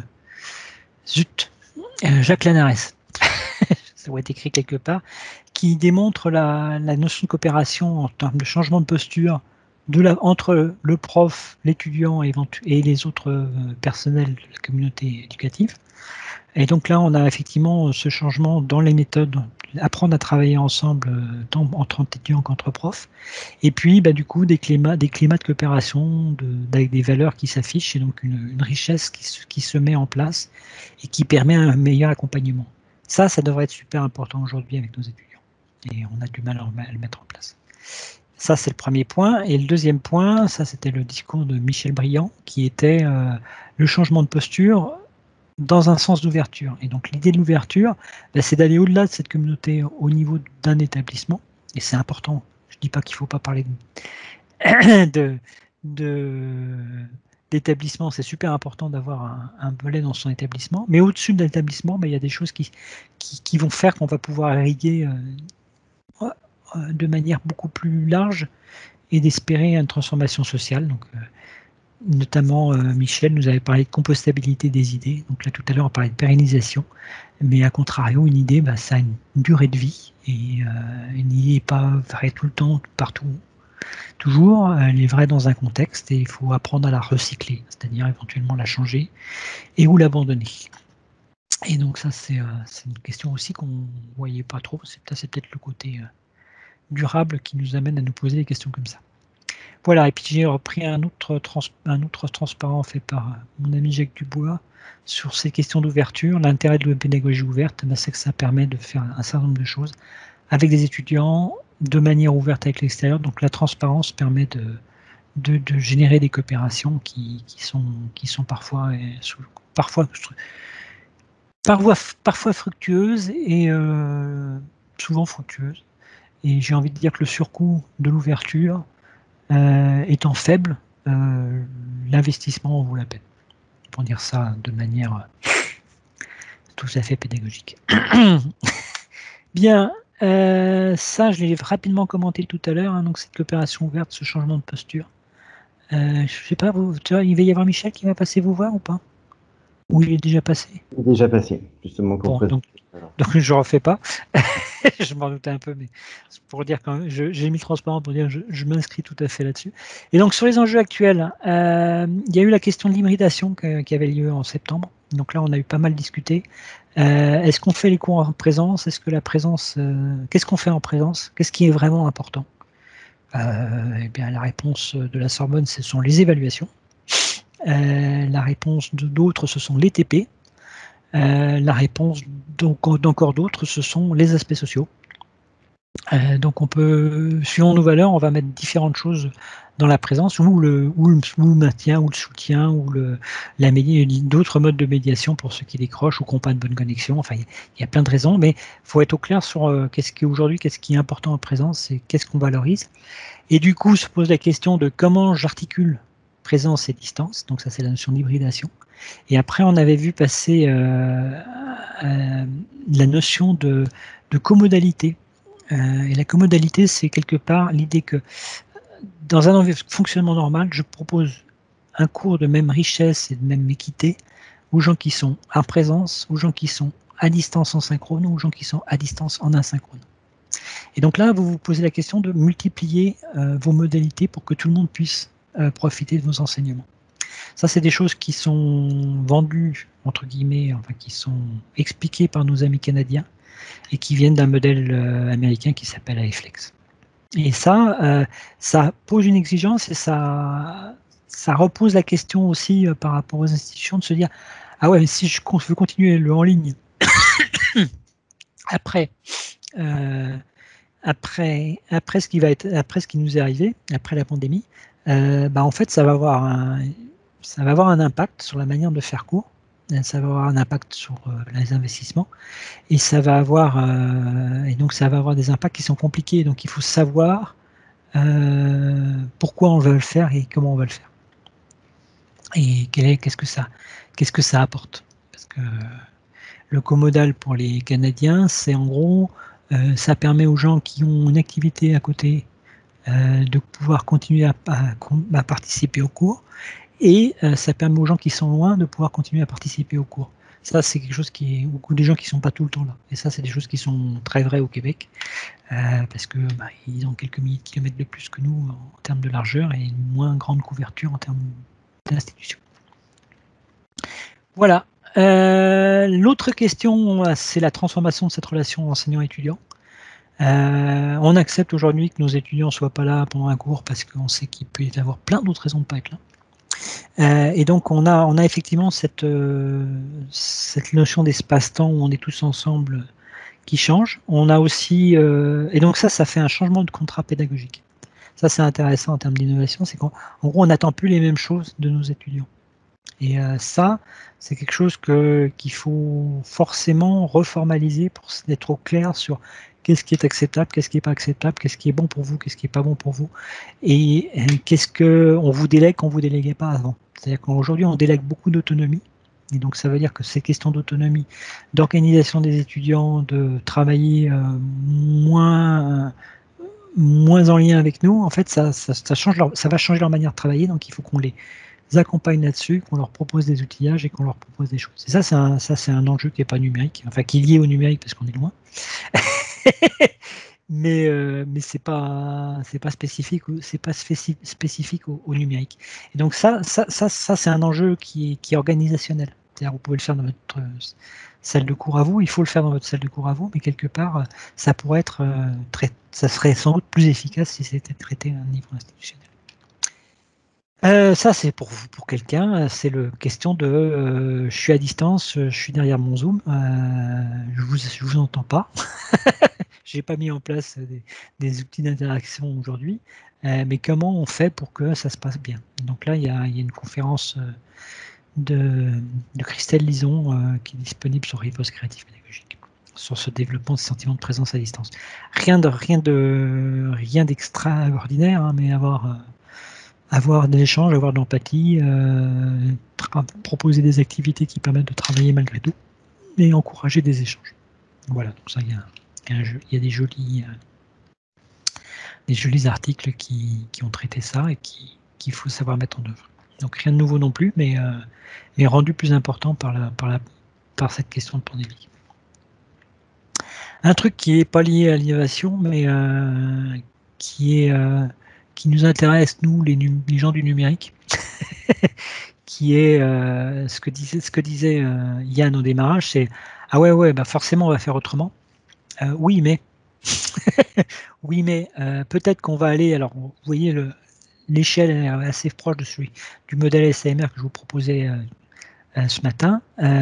Jacques Lanares. Ça doit être écrit quelque part, qui démontre la notion de coopération en termes de changement de posture entre le prof, l'étudiant et les autres personnels de la communauté éducative. Et donc là, on a effectivement ce changement dans les méthodes, apprendre à travailler ensemble, tant entre étudiants qu'entre profs. Et puis, du coup, des climats de coopération, avec des valeurs qui s'affichent, et donc une richesse qui se met en place et qui permet un meilleur accompagnement. Ça devrait être super important aujourd'hui avec nos étudiants. Et on a du mal à le mettre en place. Ça, c'est le premier point. Et le deuxième point, ça, c'était le discours de Michel Briand, qui était le changement de posture dans un sens d'ouverture. Et donc, l'idée de l'ouverture, c'est d'aller au-delà de cette communauté au niveau d'un établissement. Et c'est important. Je ne dis pas qu'il ne faut pas parler d'établissement, c'est super important d'avoir un volet dans son établissement. Mais au-dessus de l'établissement, il y a des choses qui vont faire qu'on va pouvoir irriguer de manière beaucoup plus large et d'espérer une transformation sociale. Donc, notamment, Michel nous avait parlé de compostabilité des idées. Donc là, tout à l'heure, on parlait de pérennisation. Mais à contrario, une idée, ça a une durée de vie. Et une idée n'est pas vraie tout le temps, partout. Toujours, elle est vraie dans un contexte et il faut apprendre à la recycler, c'est-à-dire éventuellement la changer et ou l'abandonner. Et donc ça, c'est une question aussi qu'on ne voyait pas trop. C'est peut-être le côté durable qui nous amène à nous poser des questions comme ça. Voilà, et puis j'ai repris un autre transparent fait par mon ami Jacques Dubois sur ces questions d'ouverture. L'intérêt de la pédagogie ouverte, c'est que ça permet de faire un certain nombre de choses avec des étudiants, de manière ouverte avec l'extérieur. Donc la transparence permet de générer des coopérations qui sont parfois fructueuses et souvent fructueuses. Et j'ai envie de dire que le surcoût de l'ouverture étant faible, l'investissement en vaut la peine. Pour dire ça de manière tout à fait pédagogique. Bien, ça je l'ai rapidement commenté tout à l'heure, donc cette coopération ouverte, ce changement de posture. Je ne sais pas, il va y avoir Michel qui va passer vous voir ou pas? Ou il est déjà passé? Il est déjà passé, justement pour donc je ne refais pas. Je m'en doutais un peu, mais pour dire quand même, j'ai mis le transparent pour dire je m'inscris tout à fait là-dessus. Et donc sur les enjeux actuels, il y a eu la question de l'hybridation qui avait lieu en septembre. Donc là, on a eu pas mal discuté. Est-ce qu'on fait les cours en présence? Est-ce que la présence, qu'est-ce qu'on fait en présence? Qu'est-ce qui est vraiment important? Eh bien, la réponse de la Sorbonne, ce sont les évaluations. La réponse d'autres, ce sont les TP. La réponse d'encore d'autres, ce sont les aspects sociaux. Donc on peut, suivant nos valeurs, on va mettre différentes choses dans la présence, ou le maintien, ou le soutien, ou d'autres modes de médiation pour ceux qui décrochent ou qui n'ont pas de bonne connexion. Enfin, il y a plein de raisons, mais il faut être au clair sur qu'est-ce qui est important en présence et qu'est-ce qu'on valorise. Et du coup, se pose la question de comment j'articule présence et distance. Donc ça, c'est la notion d'hybridation. Et après, on avait vu passer la notion de comodalité. Et la comodalité, c'est quelque part l'idée que dans un fonctionnement normal, je propose un cours de même richesse et de même équité aux gens qui sont en présence, aux gens qui sont à distance en synchrone, aux gens qui sont à distance en asynchrone. Et donc là, vous vous posez la question de multiplier vos modalités pour que tout le monde puisse profiter de vos enseignements. Ça, c'est des choses qui sont vendues, entre guillemets, enfin qui sont expliquées par nos amis canadiens et qui viennent d'un modèle américain qui s'appelle AFLEX. Et ça pose une exigence et ça repose la question aussi par rapport aux institutions de se dire « Ah ouais, mais si je veux continuer le en ligne, après ce qui nous est arrivé, après la pandémie, en fait, ça va avoir un impact sur la manière de faire cours, ça va avoir un impact sur les investissements, et ça va avoir des impacts qui sont compliqués. Donc, il faut savoir pourquoi on veut le faire et comment on va le faire. Et qu'est-ce que ça apporte? Parce que le comodal pour les Canadiens, c'est en gros, ça permet aux gens qui ont une activité à côté de pouvoir continuer à participer au cours, et ça permet aux gens qui sont loin de pouvoir continuer à participer au cours. Ça, c'est quelque chose qui est beaucoup des gens qui ne sont pas tout le temps là. Et ça, c'est des choses qui sont très vraies au Québec, parce que ils ont quelques milliers de kilomètres de plus que nous en termes de largeur et une moins grande couverture en termes d'institutions. Voilà. L'autre question, c'est la transformation de cette relation enseignant-étudiant. On accepte aujourd'hui que nos étudiants ne soient pas là pendant un cours parce qu'on sait qu'il peut y avoir plein d'autres raisons de ne pas être là. Et donc on a effectivement cette notion d'espace-temps où on est tous ensemble qui change. On a aussi et donc ça fait un changement de contrat pédagogique. Ça, c'est intéressant en termes d'innovation, c'est qu'en gros on n'attend plus les mêmes choses de nos étudiants. Et ça, c'est quelque chose qu'il faut forcément reformaliser pour être au clair sur qu'est-ce qui est acceptable, qu'est-ce qui n'est pas acceptable, qu'est-ce qui est bon pour vous, qu'est-ce qui n'est pas bon pour vous, et qu'est-ce qu'on vous délègue qu'on ne vous déléguait pas avant. C'est-à-dire qu'aujourd'hui, on délègue beaucoup d'autonomie, et donc ça veut dire que ces questions d'autonomie, d'organisation des étudiants, de travailler moins en lien avec nous, en fait, ça va changer leur manière de travailler, donc il faut qu'on les accompagne là-dessus, qu'on leur propose des outillages et qu'on leur propose des choses. Et ça, c'est un enjeu qui n'est pas numérique, enfin qui est lié au numérique parce qu'on est loin. mais c'est pas spécifique, spécifique au numérique. Et donc ça c'est un enjeu qui est organisationnel. C'est-à-dire vous pouvez le faire dans votre salle de cours à vous, il faut le faire dans votre salle de cours à vous, mais quelque part ça pourrait être ça serait sans doute plus efficace si c'était traité à un niveau institutionnel. Ça, c'est pour quelqu'un, c'est la question de je suis à distance, je suis derrière mon Zoom, je vous entends pas. J'ai pas mis en place des outils d'interaction aujourd'hui, mais comment on fait pour que ça se passe bien? Donc là, il y a une conférence de Christelle Lison qui est disponible sur Riposte Créative Pédagogique sur ce développement de sentiment de présence à distance. Rien d'extraordinaire, hein, mais avoir des échanges, avoir de l'empathie, proposer des activités qui permettent de travailler malgré tout, et encourager des échanges. Voilà, donc ça, il y a des jolis articles qui ont traité ça et qu'il faut savoir mettre en œuvre. Donc rien de nouveau non plus, mais rendu plus important par cette question de pandémie. Un truc qui n'est pas lié à l'innovation, mais qui nous intéresse, nous, les gens du numérique, qui est ce que disait Yann au démarrage, c'est « Ah ouais, bah forcément, on va faire autrement. » Oui, mais oui, mais peut-être qu'on va aller... Alors, vous voyez, l'échelle est assez proche de celui du modèle SAMR que je vous proposais ce matin,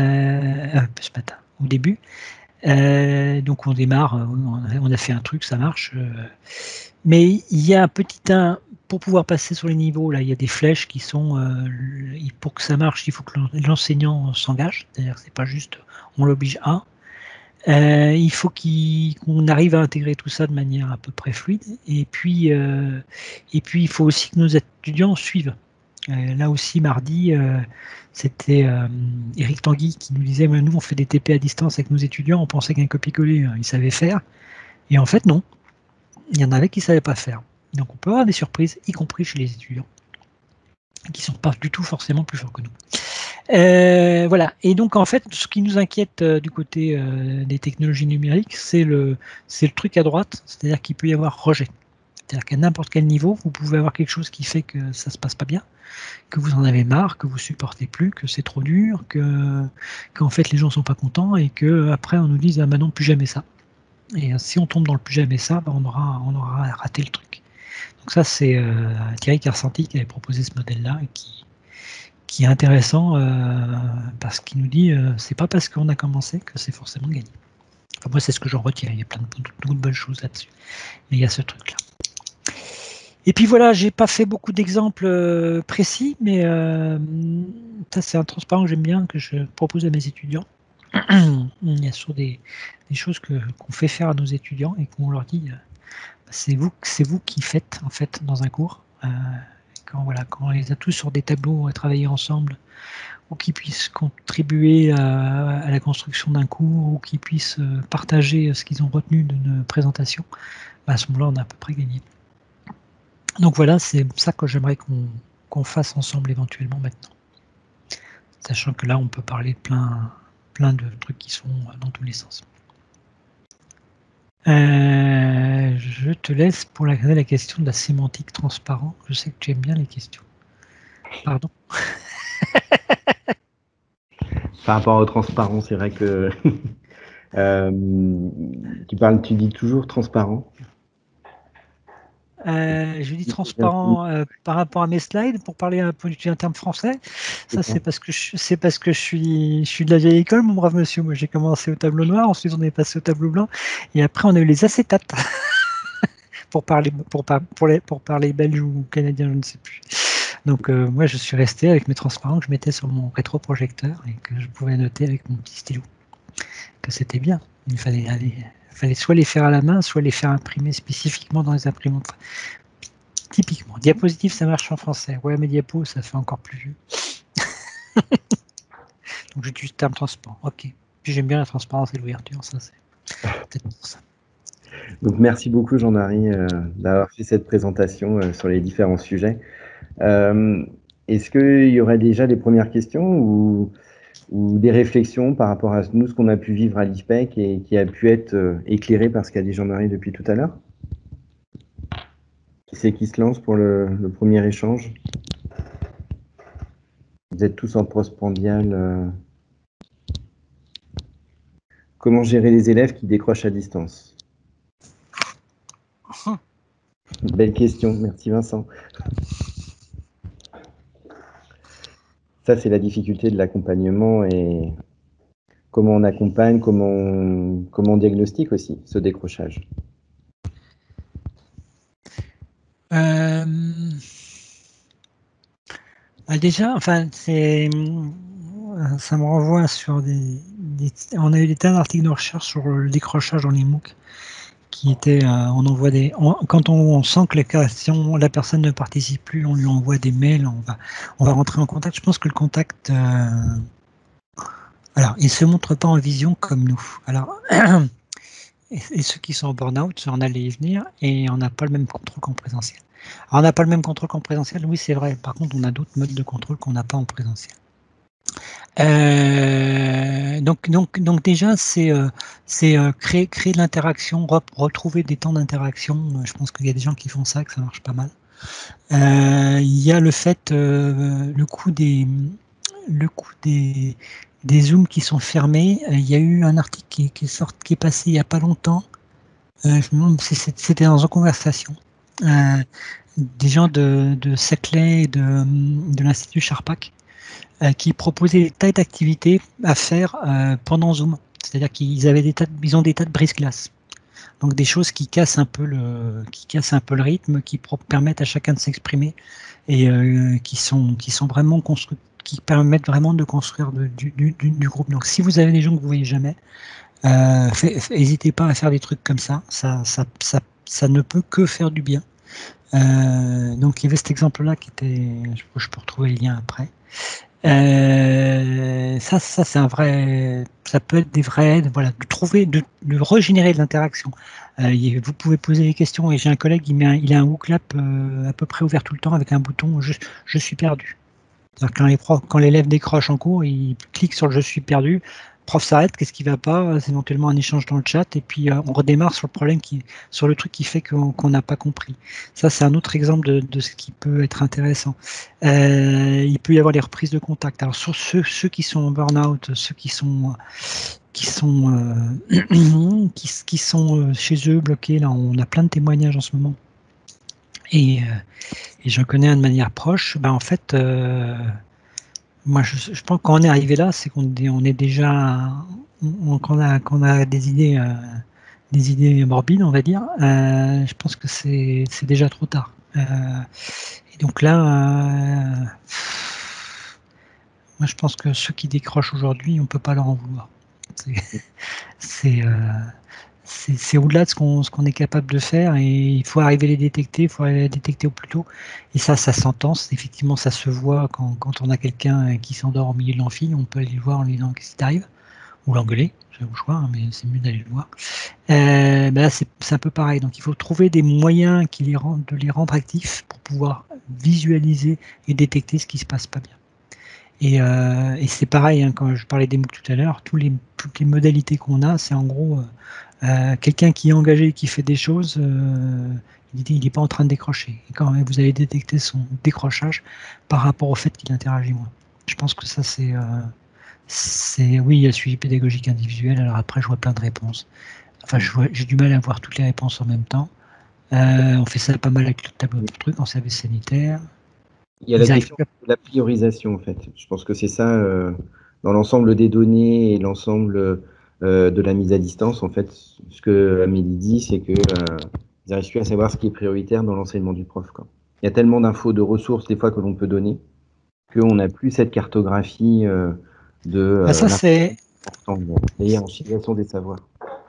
au début. Donc, on démarre, on a fait un truc, ça marche. Mais il y a un petit 1, pour pouvoir passer sur les niveaux, là, il y a des flèches qui sont, pour que ça marche, il faut que l'enseignant s'engage, c'est-à-dire que c'est pas juste, on l'oblige à. Il faut qu'on arrive à intégrer tout ça de manière à peu près fluide, et puis il faut aussi que nos étudiants suivent. Là aussi, mardi, c'était Eric Tanguy qui nous disait, nous on fait des TP à distance avec nos étudiants, on pensait qu'un copier-coller, ils savaient faire, et en fait non. Il y en avait qui ne savaient pas faire. Donc on peut avoir des surprises, y compris chez les étudiants, qui ne sont pas du tout forcément plus forts que nous. Voilà. Et donc en fait, ce qui nous inquiète du côté des technologies numériques, c'est le truc à droite, c'est-à-dire qu'il peut y avoir rejet. C'est-à-dire qu'à n'importe quel niveau, vous pouvez avoir quelque chose qui fait que ça ne se passe pas bien, que vous en avez marre, que vous ne supportez plus, que c'est trop dur, qu'en fait les gens ne sont pas contents, et qu'après on nous dise « Ah non, plus jamais ça ». Et si on tombe dans le plus jamais ça, on aura raté le truc. Donc ça, c'est Thierry Karsanti qui avait proposé ce modèle-là et qui est intéressant parce qu'il nous dit c'est pas parce qu'on a commencé que c'est forcément gagné. Enfin, moi, c'est ce que j'en retiens. Il y a plein de bonnes choses là-dessus. Mais il y a ce truc-là. Et puis voilà, j'ai pas fait beaucoup d'exemples précis, mais ça, c'est un transparent que j'aime bien, que je propose à mes étudiants. Il y a sur des choses qu'on fait faire à nos étudiants et qu'on leur dit c'est vous qui faites en fait dans un cours quand on les a tous sur des tableaux à travailler ensemble, ou qui puissent contribuer à la construction d'un cours, ou qui puissent partager ce qu'ils ont retenu d'une présentation, à ce moment-là on a à peu près gagné. Donc voilà, c'est ça que j'aimerais qu'on fasse ensemble éventuellement maintenant, sachant que là on peut parler de plein de trucs qui sont dans tous les sens. Je te laisse pour la question de la sémantique transparent. Je sais que tu aimes bien les questions. Pardon. Par rapport au transparent, c'est vrai que tu dis toujours transparent. Je dis transparent par rapport à mes slides pour parler un peu du terme français. Ça, c'est parce que je suis de la vieille école, mon brave monsieur. Moi, j'ai commencé au tableau noir, ensuite on est passé au tableau blanc, et après on a eu les acétates pour parler belge ou canadien, je ne sais plus. Donc moi, je suis resté avec mes transparents que je mettais sur mon rétroprojecteur et que je pouvais noter avec mon petit stylo. Que c'était bien. Il fallait fallait soit les faire à la main, soit les faire imprimer spécifiquement dans les imprimantes. Typiquement, diapositive, ça marche en français. Ouais, mais diapo, ça fait encore plus vieux. Donc j'utilise le terme transparent. Ok. Puis j'aime bien la transparence et l'ouverture, ça c'est peut-être pour ça. Donc merci beaucoup Jean-Marie d'avoir fait cette présentation sur les différents sujets. Est-ce qu'il y aurait déjà des premières questions ou des réflexions par rapport à nous, ce qu'on a pu vivre à l'IFPEC et qui a pu être éclairé par ce qu'a dit Jean-Marie depuis tout à l'heure? Qui c'est qui se lance pour le premier échange? Vous êtes tous en postprandial. Comment gérer les élèves qui décrochent à distance? Belle question, merci Vincent. Ça, c'est la difficulté de l'accompagnement et comment on accompagne, comment on diagnostique aussi ce décrochage. Déjà, enfin, ça me renvoie sur on a eu des tas d'articles de recherche sur le décrochage en e-MOOC qui était, on envoie quand on sent que la personne ne participe plus, on lui envoie des mails, on va rentrer en contact. Je pense que le contact, alors, il se montre pas en vision comme nous. Alors, et ceux qui sont en burn-out, on allait y venir et on n'a pas le même contrôle qu'en présentiel. Alors, on n'a pas le même contrôle qu'en présentiel, oui, c'est vrai. Par contre, on a d'autres modes de contrôle qu'on n'a pas en présentiel. Donc déjà, c'est créer de l'interaction, retrouver des temps d'interaction. Je pense qu'il y a des gens qui font ça, que ça marche pas mal. Il y a le fait, le coût des Zooms qui sont fermés. Il y a eu un article qui est passé il n'y a pas longtemps. Je me demande si c'était dans une conversation. Des gens de Saclay et de l'Institut Charpak qui proposaient des tas d'activités à faire pendant Zoom. C'est-à-dire qu'ils ont des tas de brise-glace. Donc des choses qui cassent un peu le rythme, qui permettent à chacun de s'exprimer et qui sont vraiment qui permettent vraiment de construire du groupe. Donc si vous avez des gens que vous voyez jamais, n'hésitez pas à faire des trucs comme ça. Ça ne peut que faire du bien. Donc il y avait cet exemple-là qui était, je peux retrouver le lien après. Ça c'est un vrai, ça peut être des vrais aides, voilà, de régénérer de l'interaction. Vous pouvez poser des questions et j'ai un collègue, il a un WooClap à peu près ouvert tout le temps avec un bouton je suis perdu. Quand l'élève décroche en cours, il clique sur le je suis perdu, le prof s'arrête, qu'est-ce qui va pas, c'est éventuellement un échange dans le chat et puis on redémarre sur le problème sur le truc qui fait qu'on n'a pas compris. Ça c'est un autre exemple de ce qui peut être intéressant. Il peut y avoir les reprises de contact. Alors sur ceux qui sont en burn-out, ceux qui sont chez eux bloqués, là on a plein de témoignages en ce moment. Et j'en connais un de manière proche. Ben en fait, moi je pense que quand on est arrivé là, c'est qu'on est déjà, qu'on a des idées morbides, on va dire. Je pense que c'est déjà trop tard. Et donc là, moi je pense que ceux qui décrochent aujourd'hui, on peut pas leur en vouloir. C'est au-delà de ce qu'on est capable de faire et il faut arriver à les détecter, il faut arriver à les détecter au plus tôt. Et ça s'entend, effectivement ça se voit quand on a quelqu'un qui s'endort au milieu de l'amphi, on peut aller le voir en lui disant qu'est-ce qui t'arrive, ou l'engueuler, c'est au choix, mais c'est mieux d'aller le voir. Là c'est un peu pareil, donc il faut trouver des moyens de les rendre actifs pour pouvoir visualiser et détecter ce qui se passe pas bien. Et c'est pareil, hein, quand je parlais des MOOC tout à l'heure, toutes les modalités qu'on a, c'est en gros quelqu'un qui est engagé, qui fait des choses, il n'est pas en train de décrocher. Et quand vous allez détecter son décrochage par rapport au fait qu'il interagit moins. Je pense que ça, oui, il y a le suivi pédagogique individuel, alors après, je vois plein de réponses. Enfin, j'ai du mal à voir toutes les réponses en même temps. On fait ça pas mal avec le tableau de trucs en service sanitaire. Il y a la question de la priorisation, en fait. Je pense que c'est ça, dans l'ensemble des données et l'ensemble de la mise à distance, en fait, ce que Amélie dit, c'est que ils n'arrivent plus à savoir ce qui est prioritaire dans l'enseignement du prof, quoi. Il y a tellement d'infos, de ressources, des fois, que l'on peut donner, qu'on n'a plus cette cartographie de ça, c'est hiérarchisation des savoirs.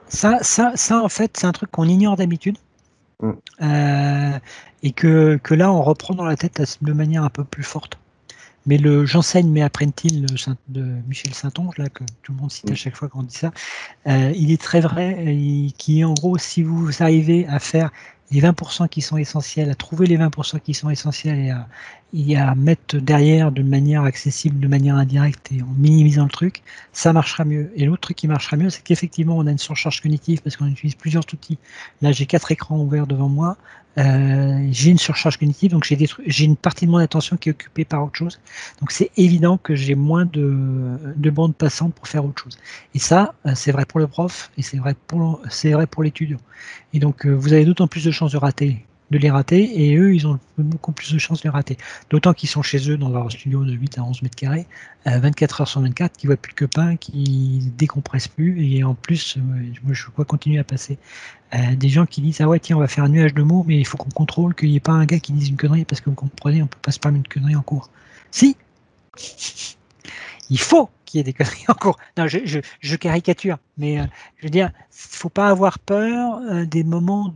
Ça, en fait, c'est un truc qu'on ignore d'habitude. Mm. Et que là, on reprend dans la tête de manière un peu plus forte. Mais j'enseigne mes apprentis de Michel Saint-Onge, là, que tout le monde cite à chaque fois qu'on dit ça, il est très vrai, qui est en gros, si vous arrivez à faire les 20% qui sont essentiels, à trouver les 20% qui sont essentiels et à mettre derrière de manière accessible, de manière indirecte et en minimisant le truc, ça marchera mieux. Et l'autre truc qui marchera mieux, c'est qu'effectivement, on a une surcharge cognitive parce qu'on utilise plusieurs outils. Là, j'ai 4 écrans ouverts devant moi. J'ai une surcharge cognitive, donc j'ai une partie de mon attention qui est occupée par autre chose. Donc c'est évident que j'ai moins de bandes passantes pour faire autre chose. Et ça, c'est vrai pour le prof et c'est vrai pour l'étudiant. Et donc vous avez d'autant plus de chances de les rater, et eux, ils ont beaucoup plus de chances de les rater. D'autant qu'ils sont chez eux dans leur studio de 8 à 11 mètres carrés, 24 heures sur 24, qui voient plus le copain, qui décompressent plus, et en plus, moi, je vois continuer à passer des gens qui disent ah ouais tiens on va faire un nuage de mots mais il faut qu'on contrôle qu'il n'y ait pas un gars qui dise une connerie parce que vous comprenez on peut pas se permettre une connerie en cours. Si il faut qu'il y ait des conneries en cours. Non je caricature mais je veux dire il faut pas avoir peur des moments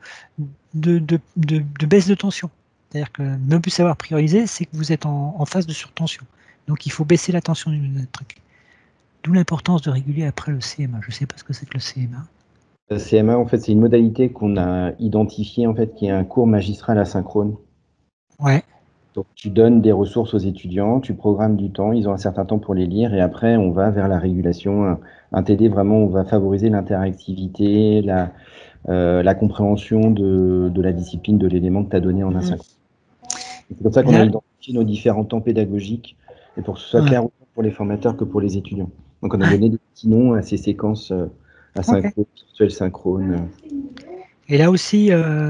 de baisse de tension. C'est-à-dire que ne plus savoir prioriser c'est que vous êtes en phase de surtension. Donc il faut baisser la tension du truc. D'où l'importance de réguler après le CMA. Je sais pas ce que c'est que le CMA. CMA, en fait, c'est une modalité qu'on a identifiée, en fait, qui est un cours magistral asynchrone. Ouais. Donc, tu donnes des ressources aux étudiants, tu programmes du temps, ils ont un certain temps pour les lire, et après, on va vers la régulation. Un TD, vraiment, on va favoriser l'interactivité, la compréhension de la discipline, de l'élément que tu as donné en asynchrone. C'est comme ça qu'on a identifié nos différents temps pédagogiques, et pour que ce soit clair autant pour les formateurs que pour les étudiants. Donc, on a donné des petits noms à ces séquences asynchrones, virtuelles synchrones. Et là aussi,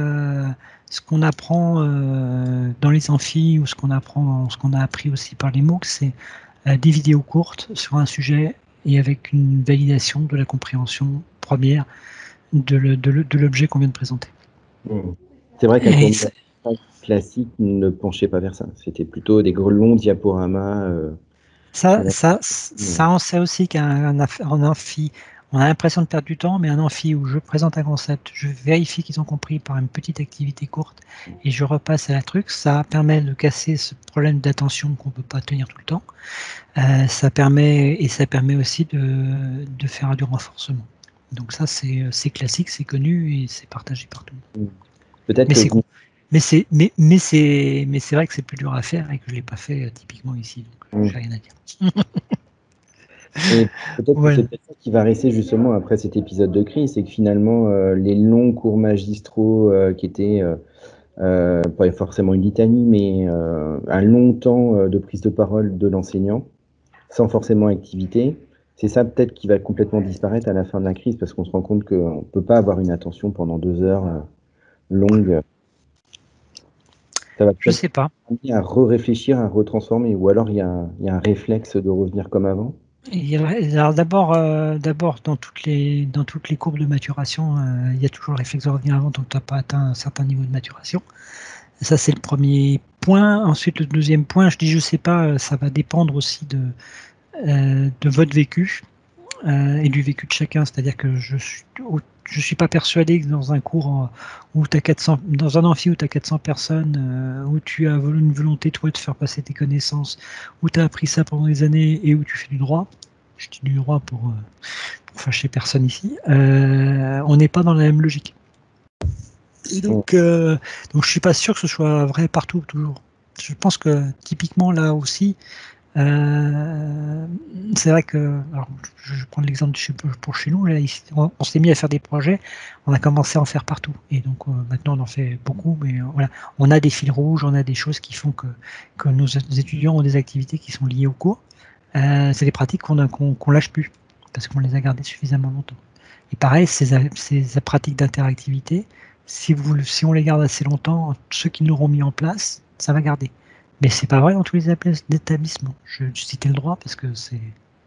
ce qu'on apprend dans les amphis ou ce qu'on a appris aussi par les MOOC, c'est des vidéos courtes sur un sujet et avec une validation de la compréhension première de l'objet qu'on vient de présenter. C'est vrai qu'un cours classique ne penchait pas vers ça. C'était plutôt des longs diaporamas. Ça, on sait aussi qu'un amphi, on a l'impression de perdre du temps, mais un amphi où je présente un concept, je vérifie qu'ils ont compris par une petite activité courte et je repasse à la truc, ça permet de casser ce problème d'attention qu'on ne peut pas tenir tout le temps. Ça permet aussi de faire du renforcement. Donc ça, c'est classique, c'est connu et c'est partagé par tout le monde. Peut-être mais c'est vrai que c'est plus dur à faire et que je ne l'ai pas fait typiquement ici, donc j'ai rien à dire. Et peut-être que c'est peut-être ça qui va rester justement après cet épisode de crise, c'est que finalement, les longs cours magistraux qui étaient pas forcément une litanie, mais un long temps de prise de parole de l'enseignant, sans forcément activité, c'est ça peut-être qui va complètement disparaître à la fin de la crise, parce qu'on se rend compte qu'on ne peut pas avoir une attention pendant 2 heures longues. Ça va Je sais pas. À réfléchir, à retransformer, ou alors il y a un réflexe de revenir comme avant. Alors d'abord, dans toutes les courbes de maturation, il y a toujours le réflexe de revenir avant, donc tu n'as pas atteint un certain niveau de maturation. Ça, c'est le premier point. Ensuite, le deuxième point, je sais pas, ça va dépendre aussi de votre vécu et du vécu de chacun. C'est-à-dire que je suis pas persuadé que dans un cours où tu as 400, dans un amphi où tu as 400 personnes, où tu as une volonté, toi, de faire passer tes connaissances, où tu as appris ça pendant des années et où tu fais du droit, je dis du droit pour fâcher personne ici, on n'est pas dans la même logique. Et donc je suis pas sûr que ce soit vrai partout, toujours. Je pense que typiquement là aussi, c'est vrai que, alors, je prends l'exemple pour chez nous, là, ici, on s'est mis à faire des projets, on a commencé à en faire partout. Et donc maintenant on en fait beaucoup, mais voilà, on a des fils rouges, on a des choses qui font que nos étudiants ont des activités qui sont liées au cours. C'est des pratiques qu'on lâche plus, parce qu'on les a gardées suffisamment longtemps. Et pareil, ces pratiques d'interactivité, si on les garde assez longtemps, ceux qui l'auront mis en place, ça va garder. Mais c'est pas vrai dans tous les établissements. Je citais le droit parce que c'est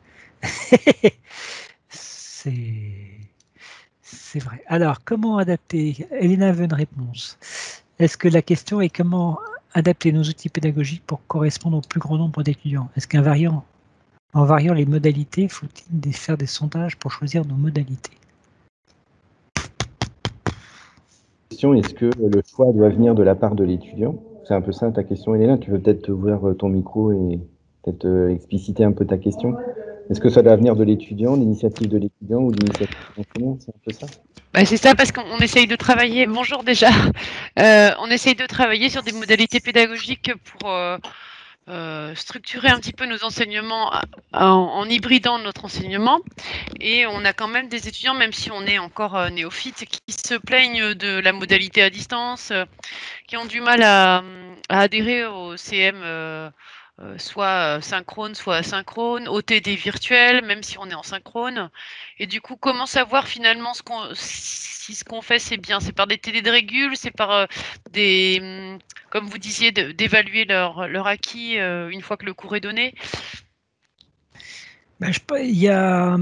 c'est vrai. Alors, comment adapter? Elena veut une réponse. Est-ce que la question est comment adapter nos outils pédagogiques pour correspondre au plus grand nombre d'étudiants? Est-ce en variant les modalités, faut-il faire des sondages pour choisir nos modalités? question, est-ce que le choix doit venir de la part de l'étudiant? C'est un peu ça ta question, Elena. Tu veux peut-être ouvrir ton micro et peut-être expliciter un peu ta question. Est-ce que ça doit venir de l'étudiant, l'initiative de l'étudiant ou l'initiative de l'enseignant? C'est un peu ça? C'est ça, parce qu'on essaye de travailler. Bonjour déjà. On essaye de travailler sur des modalités pédagogiques pour structurer un petit peu nos enseignements en hybridant notre enseignement. Et on a quand même des étudiants, même si on est encore néophytes, qui se plaignent de la modalité à distance, qui ont du mal à adhérer au CM soit synchrone, soit asynchrone, au TD virtuel, même si on est en synchrone. Et du coup, comment savoir finalement si ce qu'on fait c'est bien? C'est par des TD de régule, c'est par comme vous disiez, d'évaluer leur acquis une fois que le cours est donné? Il y a...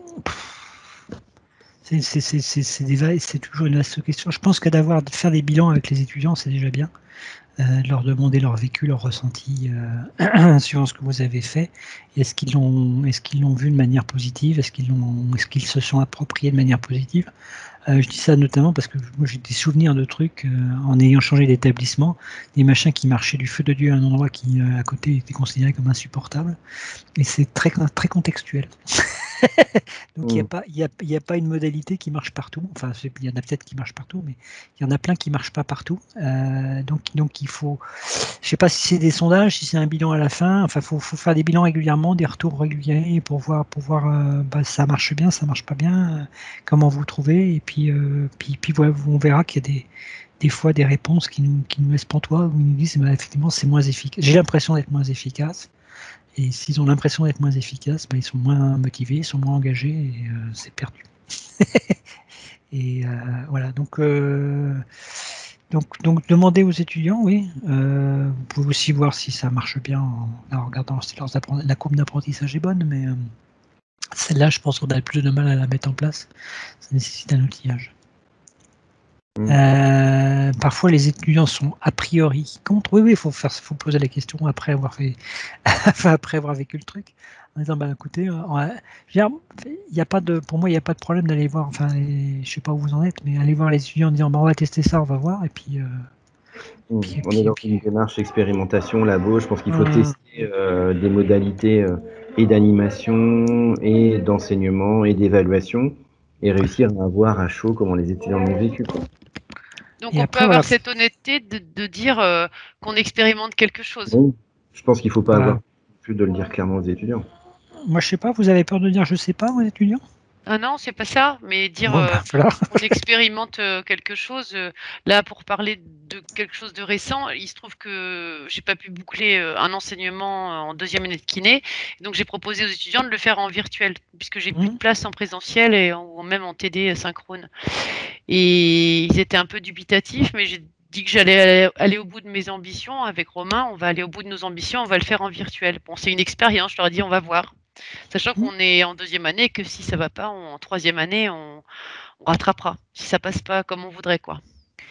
C'est toujours une vaste question. Je pense que de faire des bilans avec les étudiants, c'est déjà bien. De leur demander leur vécu, leur ressenti sur ce que vous avez fait. Est-ce qu'ils l'ont vu de manière positive? Est-ce qu'ils se sont appropriés de manière positive? Je dis ça notamment parce que moi j'ai des souvenirs de trucs en ayant changé d'établissement, des machins qui marchaient du feu de Dieu à un endroit qui à côté était considéré comme insupportable. Et c'est très, très contextuel. Donc il n'y a pas une modalité qui marche partout. Enfin, il y en a peut-être qui marchent partout, mais il y en a plein qui ne marchent pas partout. Donc il faut, je ne sais pas si c'est des sondages, si c'est un bilan à la fin. Enfin, faut faire des bilans régulièrement, des retours réguliers pour voir ça marche bien, ça marche pas bien, comment vous trouvez. Et puis ouais, on verra qu'il y a des fois des réponses qui nous laissent pantois, où ils nous disent effectivement c'est moins efficace. J'ai l'impression d'être moins efficace. Et s'ils ont l'impression d'être moins efficaces, ils sont moins motivés, ils sont moins engagés et c'est perdu. Et voilà, donc demandez aux étudiants, oui. Vous pouvez aussi voir si ça marche bien en regardant si la courbe d'apprentissage est bonne, mais celle-là, je pense qu'on a le plus de mal à la mettre en place. Ça nécessite un outillage. Parfois les étudiants sont a priori contre. Oui, il faut poser la question après avoir vécu le truc. En disant, écoutez, pour moi, il n'y a pas de problème d'aller voir, enfin, je ne sais pas où vous en êtes, mais aller voir les étudiants en disant, on va tester ça, on va voir, et puis... on est dans une démarche expérimentation, labo, je pense qu'il faut tester des modalités et d'animation, et d'enseignement, et d'évaluation, et réussir à voir à chaud comment les étudiants l'ont vécu. Donc on peut avoir cette honnêteté de dire qu'on expérimente quelque chose. Oui, je pense qu'il ne faut pas avoir plus de le dire clairement aux étudiants. Moi, je sais pas, vous avez peur de dire je sais pas aux étudiants? Ah non, c'est pas ça, mais dire on expérimente quelque chose. Là, pour parler de quelque chose de récent, il se trouve que j'ai pas pu boucler un enseignement en deuxième année de kiné, donc j'ai proposé aux étudiants de le faire en virtuel, puisque j'ai plus de place en présentiel et même en TD synchrone. Et ils étaient un peu dubitatifs, mais j'ai dit que j'allais aller au bout de mes ambitions avec Romain. On va aller au bout de nos ambitions, on va le faire en virtuel. Bon, c'est une expérience, je leur ai dit on va voir. Sachant qu'on est en deuxième année, que si ça va pas, en troisième année, on rattrapera. Si ça passe pas comme on voudrait, quoi.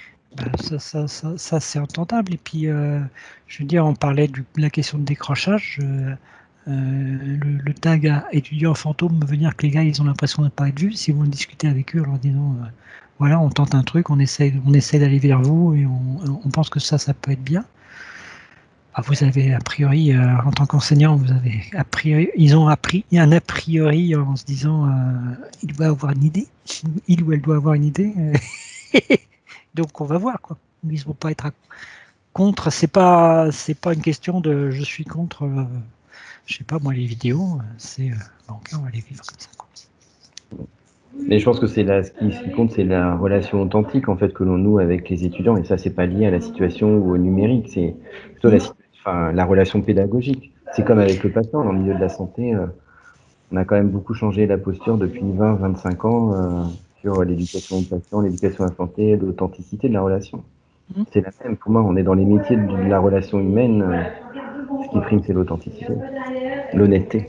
Ça c'est entendable. Et puis, je veux dire, on parlait de la question de décrochage. Le tag à étudiant fantôme veut dire que les gars, ils ont l'impression de ne pas être vus. Si vous discutez avec eux en leur disant, voilà, on tente un truc, on essaie d'aller vers vous et on pense que ça peut être bien. Vous avez a priori, en tant qu'enseignant, ils ont appris un a priori en se disant il doit avoir une idée, il ou elle doit avoir une idée, donc on va voir quoi. Ils ne vont pas être contre. C'est pas une question de je suis contre. Je sais pas moi les vidéos, c'est on va les vivre comme ça. Quoi. Mais je pense que ce qui compte, c'est la relation authentique en fait que l'on noue avec les étudiants, et ça c'est pas lié à la situation ou au numérique, c'est plutôt la relation pédagogique. C'est comme avec le patient dans le milieu de la santé, on a quand même beaucoup changé la posture depuis 20-25 ans sur l'éducation au patient, l'éducation à la santé, l'authenticité de la relation. C'est la même. Pour moi, on est dans les métiers de la relation humaine. Ce qui prime, c'est l'authenticité, l'honnêteté.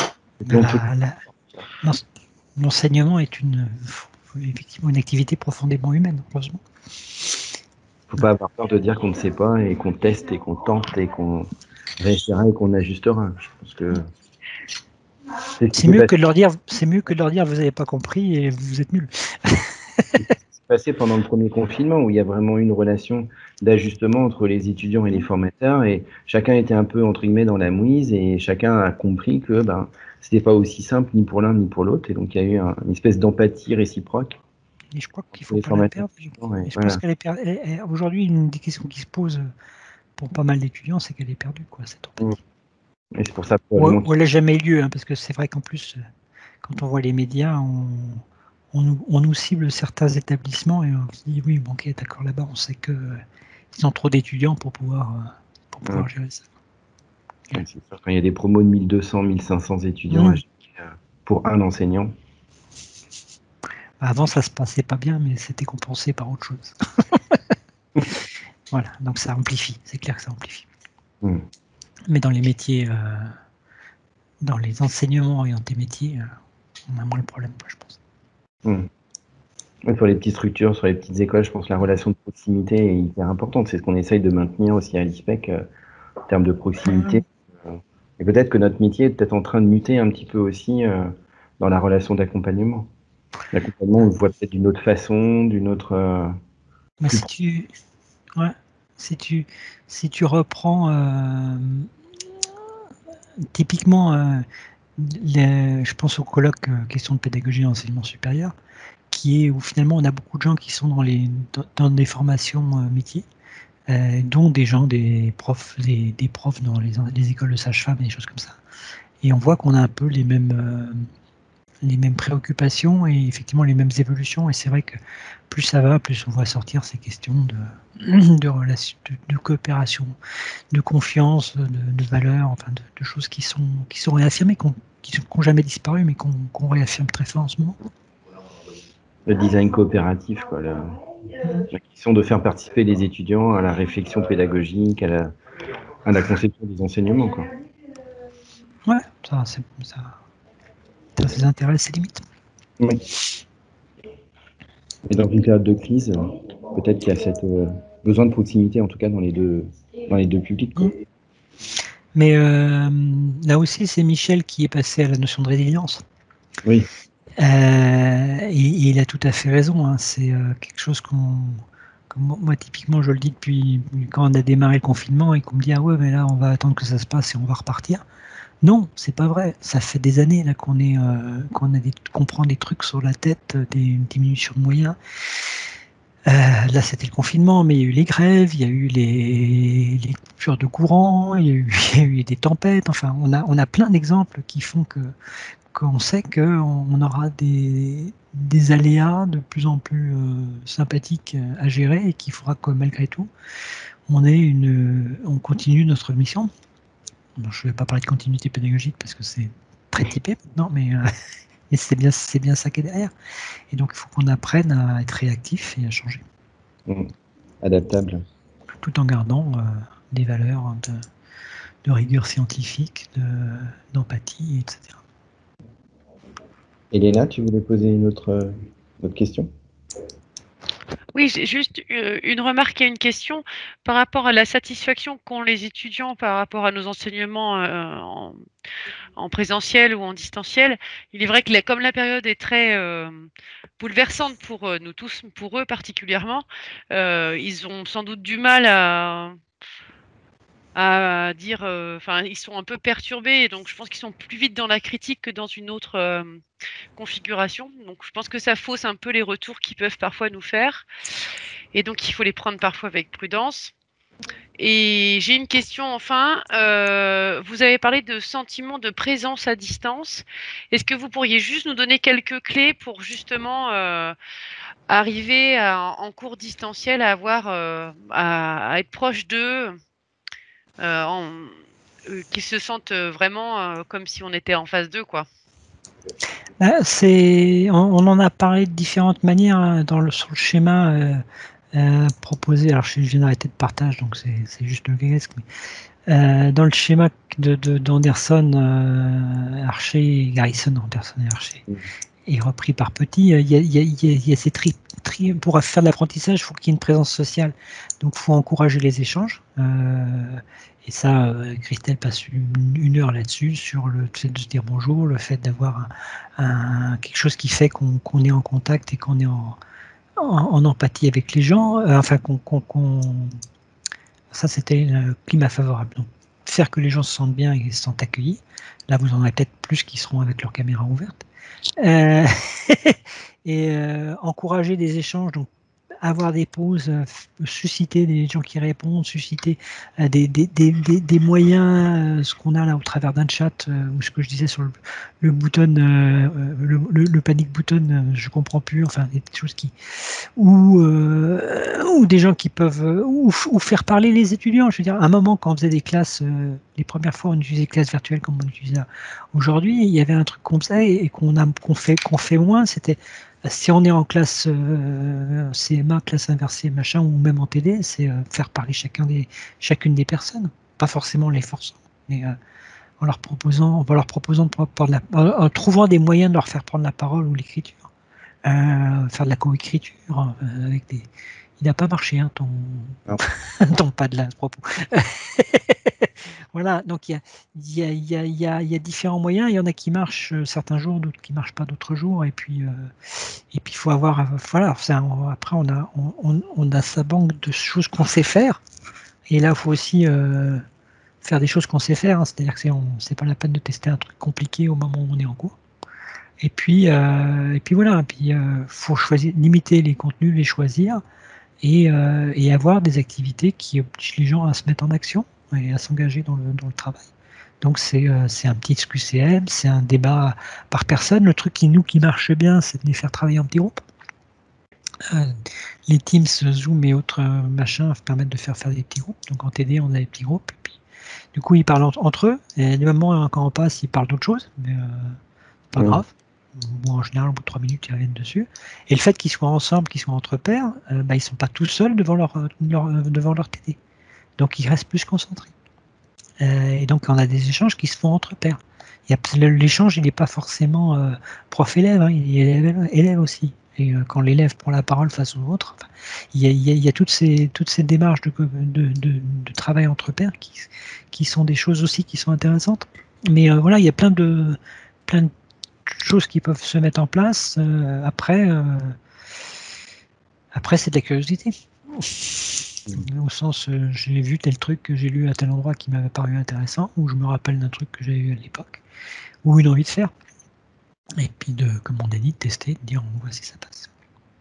L'enseignement est effectivement une activité profondément humaine, heureusement. Il ne faut pas avoir peur de dire qu'on ne sait pas et qu'on teste et qu'on tente et qu'on réussira et qu'on ajustera. Je pense que c'est mieux que de leur dire vous n'avez pas compris et vous êtes nuls. passé pendant le premier confinement, où il y a vraiment eu une relation d'ajustement entre les étudiants et les formateurs, et chacun était un peu, entre guillemets, dans la mouise, et chacun a compris que c'était pas aussi simple ni pour l'un ni pour l'autre, et donc il y a eu une espèce d'empathie réciproque. Et je crois qu'il ne entre les faut pas la formateurs. perdre. Ouais, Et je voilà. pense qu'elle est perdue. Aujourd'hui, une des questions qui se pose pour pas mal d'étudiants, c'est qu'elle est perdue, quoi, cette empathie. Et c'est pour ça Ou elle n'a jamais eu lieu, hein, parce que c'est vrai qu'en plus, quand on voit les médias, on nous cible certains établissements et on se dit oui, bon, ok, d'accord, là-bas, on sait qu'ils ont trop d'étudiants pour pouvoir gérer ça. Ouais, c'est sûr, quand il y a des promos de 1200, 1500 étudiants pour un enseignant. Avant, ça se passait pas bien, mais c'était compensé par autre chose. Voilà, donc ça amplifie, c'est clair que ça amplifie. Mais dans les métiers, dans les enseignements orientés métiers, on a moins le problème, je pense. Sur les petites structures, sur les petites écoles, je pense que la relation de proximité est hyper importante. C'est ce qu'on essaye de maintenir aussi à l'ISPEC en termes de proximité. Et peut-être que notre métier est peut-être en train de muter un petit peu aussi dans la relation d'accompagnement. L'accompagnement, on le voit peut-être d'une autre façon, d'une autre... Si tu reprends typiquement, je pense au colloque question de pédagogie et enseignement supérieur, où finalement on a beaucoup de gens qui sont dans des formations métiers, dont des profs dans les écoles de sage-femme et des choses comme ça. Et on voit qu'on a un peu les mêmes préoccupations et effectivement les mêmes évolutions. Et c'est vrai que plus ça va, plus on voit sortir ces questions de relation, de coopération, de confiance, de valeurs, enfin de choses qui sont réaffirmées, qui n'ont jamais disparu, mais qu'on réaffirme très fort en ce moment. Le design coopératif, quoi, la question de faire participer les étudiants à la réflexion pédagogique, à la conception des enseignements, quoi. Ouais, ça ses intérêts, ses limites. Oui. Et dans une période de crise, peut-être qu'il y a cette besoin de proximité, en tout cas dans les deux publics, quoi. Mais là aussi, c'est Michel qui est passé à la notion de résilience. Oui. Et il a tout à fait raison. Hein. C'est quelque chose moi, typiquement, je le dis depuis quand on a démarré le confinement et qu'on me dit ah ouais, mais là, on va attendre que ça se passe et on va repartir. Non, c'est pas vrai. Ça fait des années là qu'on prend des trucs sur la tête, des diminutions de moyens. Là, c'était le confinement, mais il y a eu les grèves, il y a eu les coupures de courant, il y a eu des tempêtes. Enfin, on a plein d'exemples qui font qu'on sait qu'on aura des aléas de plus en plus sympathiques à gérer et qu'il faudra que malgré tout, on continue notre mission. Alors, je ne vais pas parler de continuité pédagogique parce que c'est très typé maintenant, mais c'est bien ça qui est derrière. Et donc, il faut qu'on apprenne à être réactif et à changer. Adaptable. Tout en gardant des valeurs de rigueur scientifique, d'empathie, etc. Elena, tu voulais poser une autre question ? Oui, j'ai juste une remarque et une question par rapport à la satisfaction qu'ont les étudiants par rapport à nos enseignements en présentiel ou en distanciel. Il est vrai que comme la période est très bouleversante pour nous tous, pour eux particulièrement, ils ont sans doute du mal à dire, enfin, ils sont un peu perturbés, et donc je pense qu'ils sont plus vite dans la critique que dans une autre configuration. Donc je pense que ça fausse un peu les retours qu'ils peuvent parfois nous faire, et donc il faut les prendre parfois avec prudence. Et j'ai une question enfin. Vous avez parlé de sentiment de présence à distance. Est-ce que vous pourriez juste nous donner quelques clés pour justement arriver en cours distanciel à à être proche d'eux, qu'ils se sentent vraiment comme si on était en face d'eux, quoi. On en a parlé de différentes manières hein, sur le schéma proposé. Alors, je viens d'arrêter de partage, donc c'est juste le gresque. Dans le schéma d'Anderson, Archer, Garrison, Anderson et Archer, et repris par Petit, il y a ces pour faire de l'apprentissage, il faut qu'il y ait une présence sociale. Donc, il faut encourager les échanges. Et ça, Christelle passe une heure là-dessus, sur le fait de se dire bonjour, le fait d'avoir quelque chose qui fait qu'on est en contact et qu'on est en empathie avec les gens, ça c'était le climat favorable. Donc, faire que les gens se sentent bien et se sentent accueillis. Là, vous en avez peut-être plus qui seront avec leur caméra ouverte. Et encourager des échanges, donc avoir des pauses, susciter des gens qui répondent, susciter des moyens, ce qu'on a là au travers d'un chat, ou ce que je disais sur le button, le panic button, je comprends plus, enfin des choses qui, ou des gens qui peuvent, ou faire parler les étudiants. Je veux dire, à un moment quand on faisait des classes, les premières fois on utilisait des classes virtuelles comme on utilise aujourd'hui, il y avait un truc comme ça et qu'on fait moins, c'était si on est en classe CMA, classe inversée, machin, ou même en TD, c'est faire parler chacune des personnes, pas forcément les forçant, mais en leur proposant en trouvant des moyens de leur faire prendre la parole ou l'écriture, faire de la co-écriture avec des. Il n'a pas marché, hein, ton pas de là, à ce propos. Voilà, donc il y a différents moyens. Il y en a qui marchent certains jours, d'autres qui ne marchent pas d'autres jours. Et puis il faut avoir. Voilà, après, on a sa banque de choses qu'on sait faire. Et là, il faut aussi faire des choses qu'on sait faire. Hein, c'est-à-dire que c'est pas la peine de tester un truc compliqué au moment où on est en cours. Et puis voilà, faut limiter les contenus, les choisir. Et avoir des activités qui obligent les gens à se mettre en action et à s'engager dans le travail. Donc c'est un petit XQCM, c'est un débat par personne. Le truc qui marche bien, c'est de les faire travailler en petits groupes. Les Teams, Zoom et autres machins permettent de faire des petits groupes. Donc en TD, on a des petits groupes. Et puis, du coup, ils parlent entre eux. Et du moment quand on passe, ils parlent d'autre chose. Mais pas grave. Bon, en général, au bout de 3 minutes, ils reviennent dessus. Et le fait qu'ils soient ensemble, qu'ils soient entre pairs, ils ne sont pas tout seuls devant leur TD. Donc, ils restent plus concentrés. Et donc, on a des échanges qui se font entre pairs. L'échange, il n'est pas forcément prof-élève, hein, il y a élève aussi. Et quand l'élève prend la parole face aux autres, il y a toutes ces démarches de travail entre pairs qui sont des choses aussi qui sont intéressantes. Mais voilà, il y a plein de choses qui peuvent se mettre en place. Après, c'est de la curiosité. Au sens, j'ai vu tel truc que j'ai lu à tel endroit qui m'avait paru intéressant, ou je me rappelle d'un truc que j'avais eu à l'époque, ou une envie de faire. Et puis, comme on a dit, de tester, de dire on voit si ça passe.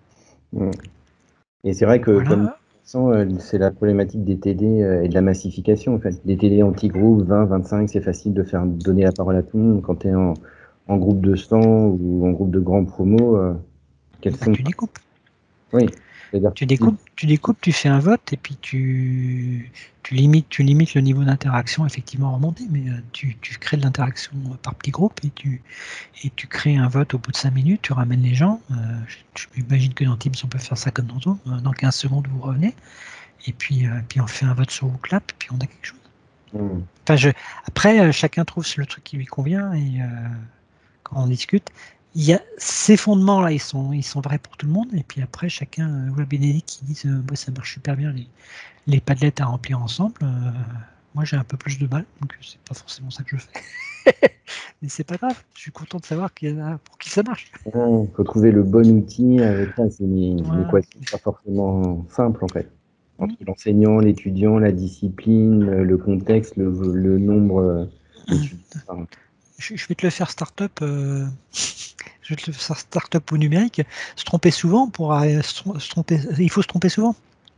Et c'est vrai que, voilà. Comme c'est la problématique des TD et de la massification. En fait. Des TD en petits groupes, 20, 25, c'est facile de faire donner la parole à tout le monde. Quand tu es en groupe de 100 ou en groupe de grands promos, Tu découpes. Oui. Tu découpes, tu fais un vote et puis tu limites le niveau d'interaction effectivement remonté, mais tu crées de l'interaction par petits groupes et tu crées un vote au bout de 5 minutes, tu ramènes les gens. Je m'imagine que dans Teams on peut faire ça comme dans Zoom. Dans 15 secondes vous revenez et puis on fait un vote sur WooClap et puis on a quelque chose. Enfin, après chacun trouve le truc qui lui convient et quand on discute. Il y a ces fondements là, ils sont vrais pour tout le monde. Et puis après, chacun voit Bénédicte qui dit ça marche super bien les padlets à remplir ensemble. Moi, j'ai un peu plus de mal, donc c'est pas forcément ça que je fais. Mais c'est pas grave. Je suis content de savoir qu'il y en a pour qui ça marche. Il faut trouver le bon outil avec ça. C'est une équation pas forcément simple en fait. Entre l'enseignant, l'étudiant, la discipline, le contexte, le nombre d'étudiants. Je vais te le faire start-up. Je vais te le faire start-up ou numérique. Se tromper souvent se tromper. Il faut se tromper souvent.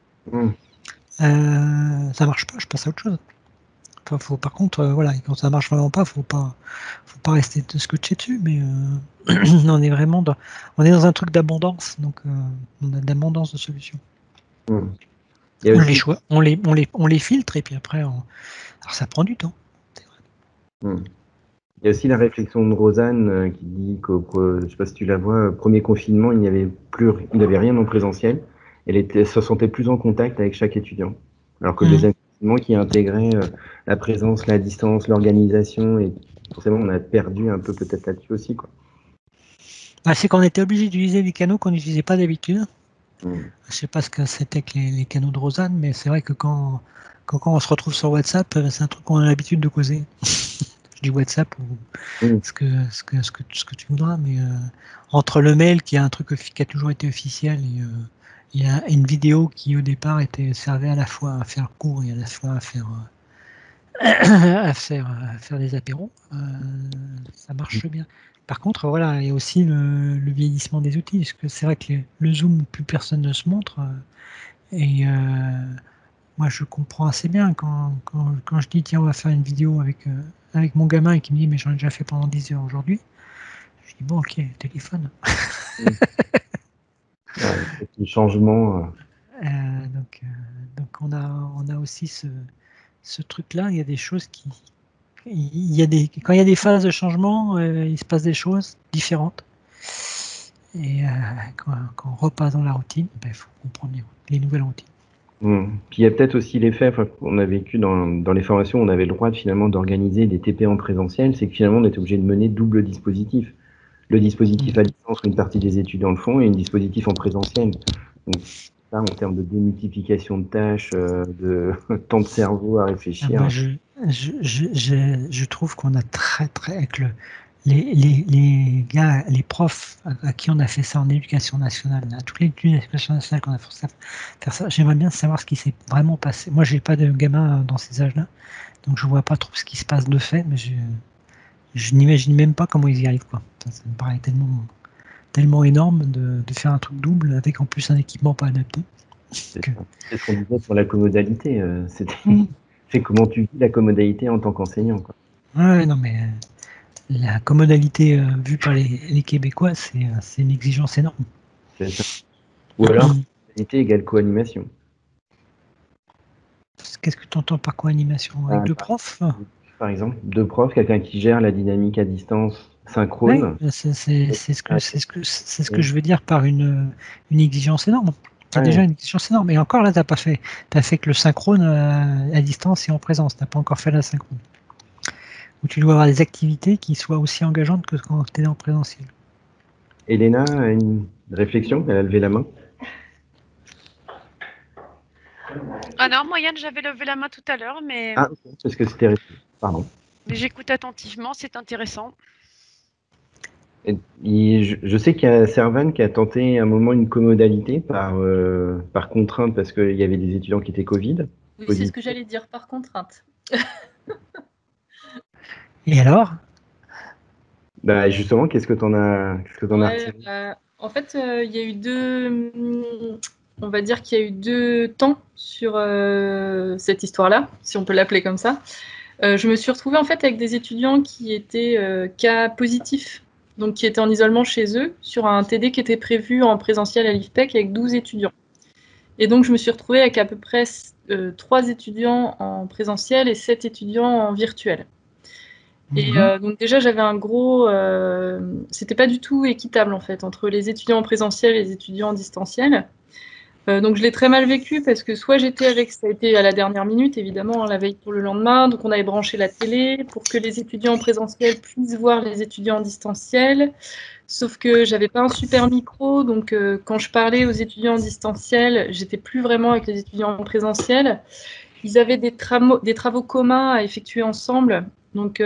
Ça marche pas. Je passe à autre chose. Enfin, par contre, voilà, quand ça marche vraiment pas, faut pas rester scotché dessus. Mais on est vraiment on est dans un truc d'abondance, donc on a de l'abondance de solutions. On les filtre et puis après, alors ça prend du temps. C'est vrai. Il y a aussi la réflexion de Rosanne qui dit que, je ne sais pas si tu la vois, premier confinement, il n'y avait rien en présentiel. Elle se sentait plus en contact avec chaque étudiant. Alors que le deuxième confinement qui intégrait la présence, la distance, l'organisation, et forcément on a perdu un peu peut-être là-dessus aussi, quoi. C'est qu'on était obligé d'utiliser des canaux qu'on n'utilisait pas d'habitude. Je ne sais pas ce que c'était que les canaux de Rosanne, mais c'est vrai que quand on se retrouve sur WhatsApp, c'est un truc qu'on a l'habitude de causer. du WhatsApp ou Oui. ce que tu voudras, mais entre le mail qui est un truc qui a toujours été officiel et il y a une vidéo qui au départ servait à la fois à faire cours et à la fois à faire à faire des apéros, ça marche bien. Par contre, voilà, il y a aussi le vieillissement des outils, parce que c'est vrai que le Zoom, plus personne ne se montre, et moi je comprends assez bien quand je dis tiens on va faire une vidéo avec mon gamin et qui me dit mais j'en ai déjà fait pendant 10 heures aujourd'hui, je dis bon ok, téléphone. Ouais, le changement. Donc on a aussi ce truc-là, il y a des choses quand il y a des phases de changement, il se passe des choses différentes. Et quand on repasse dans la routine, il faut comprendre les nouvelles routines. Puis il y a peut-être aussi l'effet, on a vécu dans les formations, on avait le droit finalement d'organiser des TP en présentiel, c'est que finalement on était obligé de mener double dispositif. Le dispositif à distance où une partie des étudiants le font et un dispositif en présentiel. Donc ça, en termes de démultiplication de tâches, de temps de cerveau à réfléchir. Je trouve qu'on a avec les gars, les profs à qui on a fait ça en éducation nationale, à toutes les éducations nationales qu'on a fait faire ça, j'aimerais bien savoir ce qui s'est vraiment passé. Moi, j'ai pas de gamin dans ces âges-là, donc je vois pas trop ce qui se passe de fait, mais je n'imagine même pas comment ils y arrivent, quoi. Ça me paraît tellement énorme de faire un truc double avec en plus un équipement pas adapté. C'est ce qu'on disait sur la commodalité. C'est comment tu vis la commodalité en tant qu'enseignant, quoi. Ouais, non, mais la commodalité vue par les Québécois, c'est une exigence énorme. C'est ça. Ou alors, commodalité égale co-animation. Qu'est-ce que tu entends par co-animation? Avec deux profs? Par exemple, deux profs, quelqu'un qui gère la dynamique à distance synchrone. Oui, c'est ce que je veux dire par une exigence énorme. Tu as déjà une exigence énorme. Et encore là, tu as fait que le synchrone à distance et en présence. Tu n'as pas encore fait la synchrone. Où tu dois avoir des activités qui soient aussi engageantes que quand tu es en présentiel. Elena a une réflexion, elle a levé la main. Ah non, moi Yann, j'avais levé la main tout à l'heure, mais... Ah, parce que c'était... Pardon. Mais j'écoute attentivement, c'est intéressant. Je sais qu'il y a Servan qui a tenté un moment une commodalité par contrainte parce qu'il y avait des étudiants qui étaient Covid. Oui, c'est ce que j'allais dire, par contrainte. Et alors? Bah justement, qu'est-ce que tu en as retiré? En fait, il y a eu on va dire qu'il y a eu deux temps sur cette histoire-là, si on peut l'appeler comme ça. Je me suis retrouvée en fait avec des étudiants qui étaient cas positifs, donc qui étaient en isolement chez eux, sur un TD qui était prévu en présentiel à l'IFPEC avec 12 étudiants. Et donc je me suis retrouvée avec à peu près 3 étudiants en présentiel et 7 étudiants en virtuel. Et donc déjà j'avais un gros... c'était pas du tout équitable en fait, entre les étudiants en présentiel et les étudiants en distanciel. Donc je l'ai très mal vécu parce que soit j'étais avec, ça a été à la dernière minute évidemment, la veille pour le lendemain, donc on avait branché la télé pour que les étudiants en présentiel puissent voir les étudiants en distanciel, sauf que j'avais pas un super micro, donc quand je parlais aux étudiants en distanciel, j'étais plus vraiment avec les étudiants en présentiel. Ils avaient des travaux communs à effectuer ensemble, donc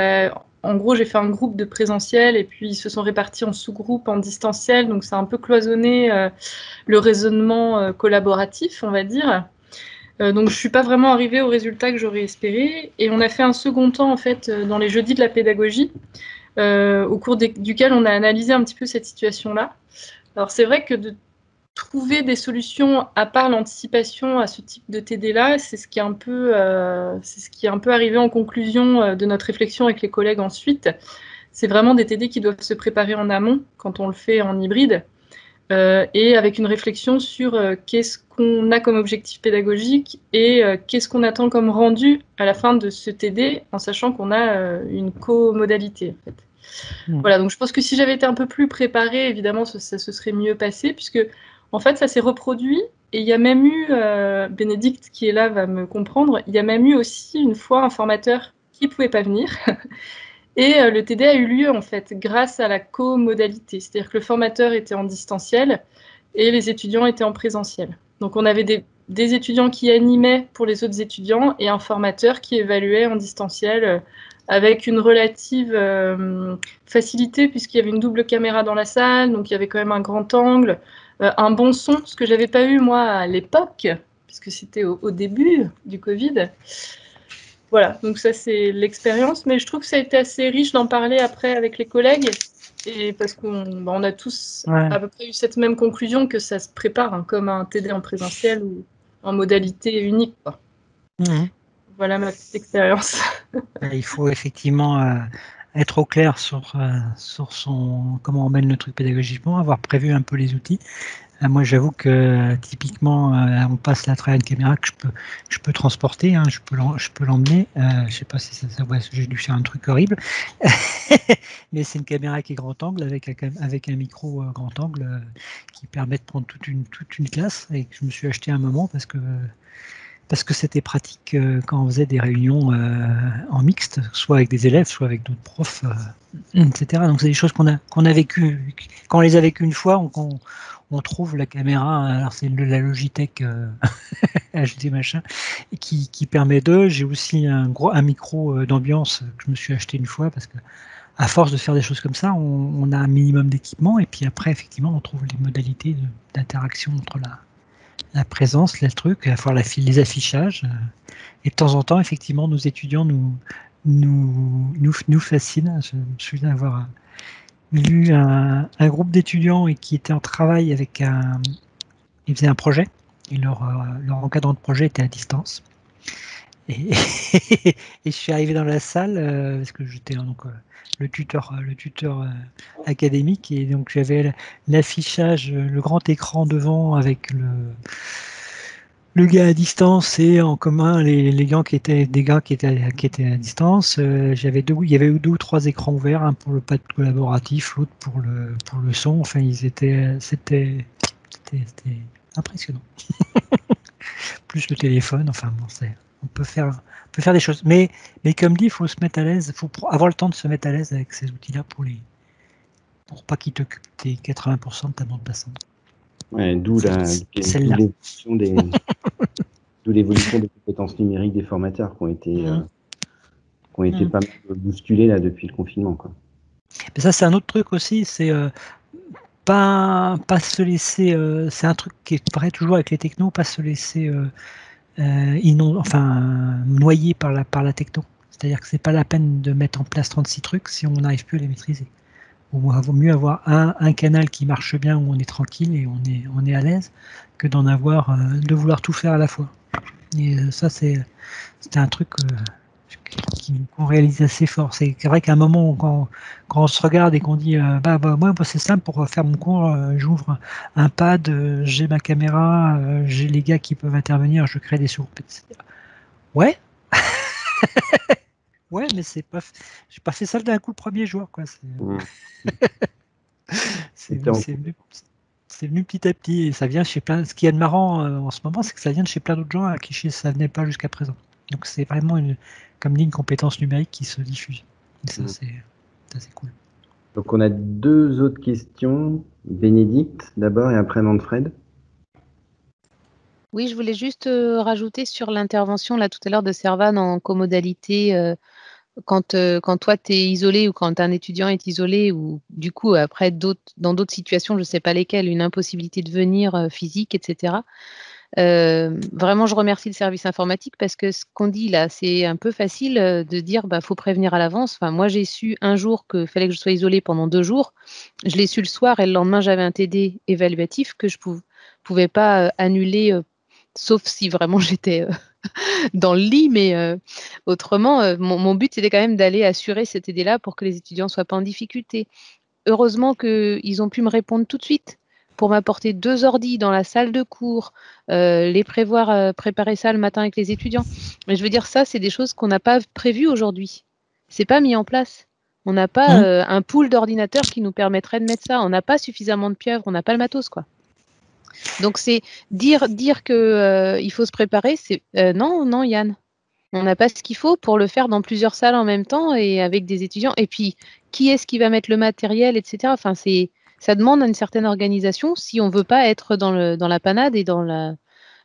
en gros j'ai fait un groupe de présentiel et puis ils se sont répartis en sous-groupes en distanciel, donc c'est un peu cloisonné le raisonnement collaboratif, on va dire. Donc je suis pas vraiment arrivée au résultat que j'aurais espéré. Et on a fait un second temps en fait dans les jeudis de la pédagogie, au cours duquel on a analysé un petit peu cette situation-là. Alors c'est vrai que de trouver des solutions à part l'anticipation à ce type de TD-là, c'est ce qui est un peu arrivé en conclusion de notre réflexion avec les collègues ensuite. C'est vraiment des TD qui doivent se préparer en amont quand on le fait en hybride. Et avec une réflexion sur qu'est-ce qu'on a comme objectif pédagogique et qu'est-ce qu'on attend comme rendu à la fin de ce TD, en sachant qu'on a une co-modalité. En fait. Voilà, donc je pense que si j'avais été un peu plus préparée, évidemment, ça se serait mieux passé, puisque en fait, ça s'est reproduit. Et il y a même eu, Bénédicte qui est là va me comprendre, il y a même eu aussi une fois un formateur qui ne pouvait pas venir. Et le TD a eu lieu, en fait, grâce à la co-modalité. C'est-à-dire que le formateur était en distanciel et les étudiants étaient en présentiel. Donc, on avait des étudiants qui animaient pour les autres étudiants et un formateur qui évaluait en distanciel avec une relative facilité puisqu'il y avait une double caméra dans la salle, donc il y avait quand même un grand angle, un bon son, ce que j'avais pas eu moi à l'époque, puisque c'était au début du Covid. Voilà, donc ça c'est l'expérience, mais je trouve que ça a été assez riche d'en parler après avec les collègues, et parce qu'on a tous à peu près eu cette même conclusion que ça se prépare hein, comme un TD en présentiel ou en modalité unique, quoi. Voilà ma petite expérience. Il faut effectivement être au clair sur comment on mène le truc pédagogiquement, avoir prévu un peu les outils. Moi, j'avoue que typiquement, on passe la à une caméra que je peux transporter, hein, je peux l'emmener. Je sais pas si ça voit, j'ai dû faire un truc horrible, mais c'est une caméra qui est grand angle avec un micro grand angle qui permet de prendre toute une classe et que je me suis acheté à un moment parce que c'était pratique quand on faisait des réunions en mixte, soit avec des élèves, soit avec d'autres profs, etc. Donc c'est des choses qu'on a vécues. Quand on les a vécues une fois, on trouve la caméra, alors c'est de la Logitech HD machin, qui permet d'eux. J'ai aussi un micro d'ambiance que je me suis acheté une fois parce que à force de faire des choses comme ça, on a un minimum d'équipement et puis après effectivement on trouve les modalités d'interaction entre la présence, le truc, à faire les affichages. Et de temps en temps, effectivement, nos étudiants nous fascinent. Je me souviens d'avoir lu un groupe d'étudiants et qui était en travail avec ils faisaient un projet et leur encadrant de projet était à distance. Et je suis arrivé dans la salle parce que j'étais donc le tuteur académique et donc j'avais l'affichage, le grand écran devant avec le gars à distance et en commun les gars qui étaient à distance. Il y avait 2 ou 3 écrans ouverts, un pour le pad collaboratif, l'autre pour le son. Enfin, c'était impressionnant. Plus le téléphone. Enfin, bon, on peut faire des choses. Mais comme dit, il faut se mettre à l'aise. Il faut avoir le temps de se mettre à l'aise avec ces outils-là pour pas qu'ils t'occupent tes 80% de ta bande passante. Ouais, d'où l'évolution des compétences numériques des formateurs qui ont été pas mal bousculées là depuis le confinement, quoi. Mais ça, c'est un autre truc aussi, c'est pas se laisser. C'est un truc qui est vrai toujours avec les technos, pas se laisser noyer par la techno. C'est-à-dire que c'est pas la peine de mettre en place 36 trucs si on n'arrive plus à les maîtriser. Il vaut mieux avoir un canal qui marche bien où on est tranquille et on est à l'aise que de vouloir tout faire à la fois. Et ça, c'était un truc qu'on réalise assez fort. C'est vrai qu'à un moment, quand on se regarde et qu'on dit moi, c'est simple, pour faire mon cours, j'ouvre un pad, j'ai ma caméra, j'ai les gars qui peuvent intervenir, je crée des soupes, etc. Ouais. Ouais, mais j'ai pas fait ça d'un coup le premier jour, quoi. C'est venu petit à petit et ça vient chez plein. Ce qui est marrant en ce moment, c'est que ça vient de chez plein d'autres gens à qui ça venait pas jusqu'à présent. Donc c'est vraiment une compétence numérique qui se diffuse. Et ça, c'est cool. Donc on a 2 autres questions. Bénédicte d'abord et après Manfred. Oui, je voulais juste rajouter sur l'intervention là tout à l'heure de Servan en comodalité. Quand toi, tu es isolé ou quand un étudiant est isolé ou du coup, après, dans d'autres situations, je ne sais pas lesquelles, une impossibilité de venir physique, etc. Vraiment, je remercie le service informatique parce que ce qu'on dit là, c'est un peu facile de dire faut prévenir à l'avance. Enfin, moi, j'ai su un jour qu'il fallait que je sois isolée pendant 2 jours. Je l'ai su le soir et le lendemain, j'avais un TD évaluatif que je pouvais pas annuler, sauf si vraiment j'étais dans le lit, mais autrement, mon but, c'était quand même d'aller assurer cet TD-là pour que les étudiants ne soient pas en difficulté. Heureusement qu'ils ont pu me répondre tout de suite pour m'apporter 2 ordis dans la salle de cours, les préparer ça le matin avec les étudiants. Mais je veux dire, ça, c'est des choses qu'on n'a pas prévues aujourd'hui. C'est pas mis en place. On n'a pas un pool d'ordinateurs qui nous permettrait de mettre ça. On n'a pas suffisamment de pieuvres, on n'a pas le matos, quoi. Donc c'est dire que il faut se préparer, c'est non Yann, on n'a pas ce qu'il faut pour le faire dans plusieurs salles en même temps et avec des étudiants. Et puis qui est-ce qui va mettre le matériel, etc. Enfin ça demande une certaine organisation si on veut pas être dans la panade et dans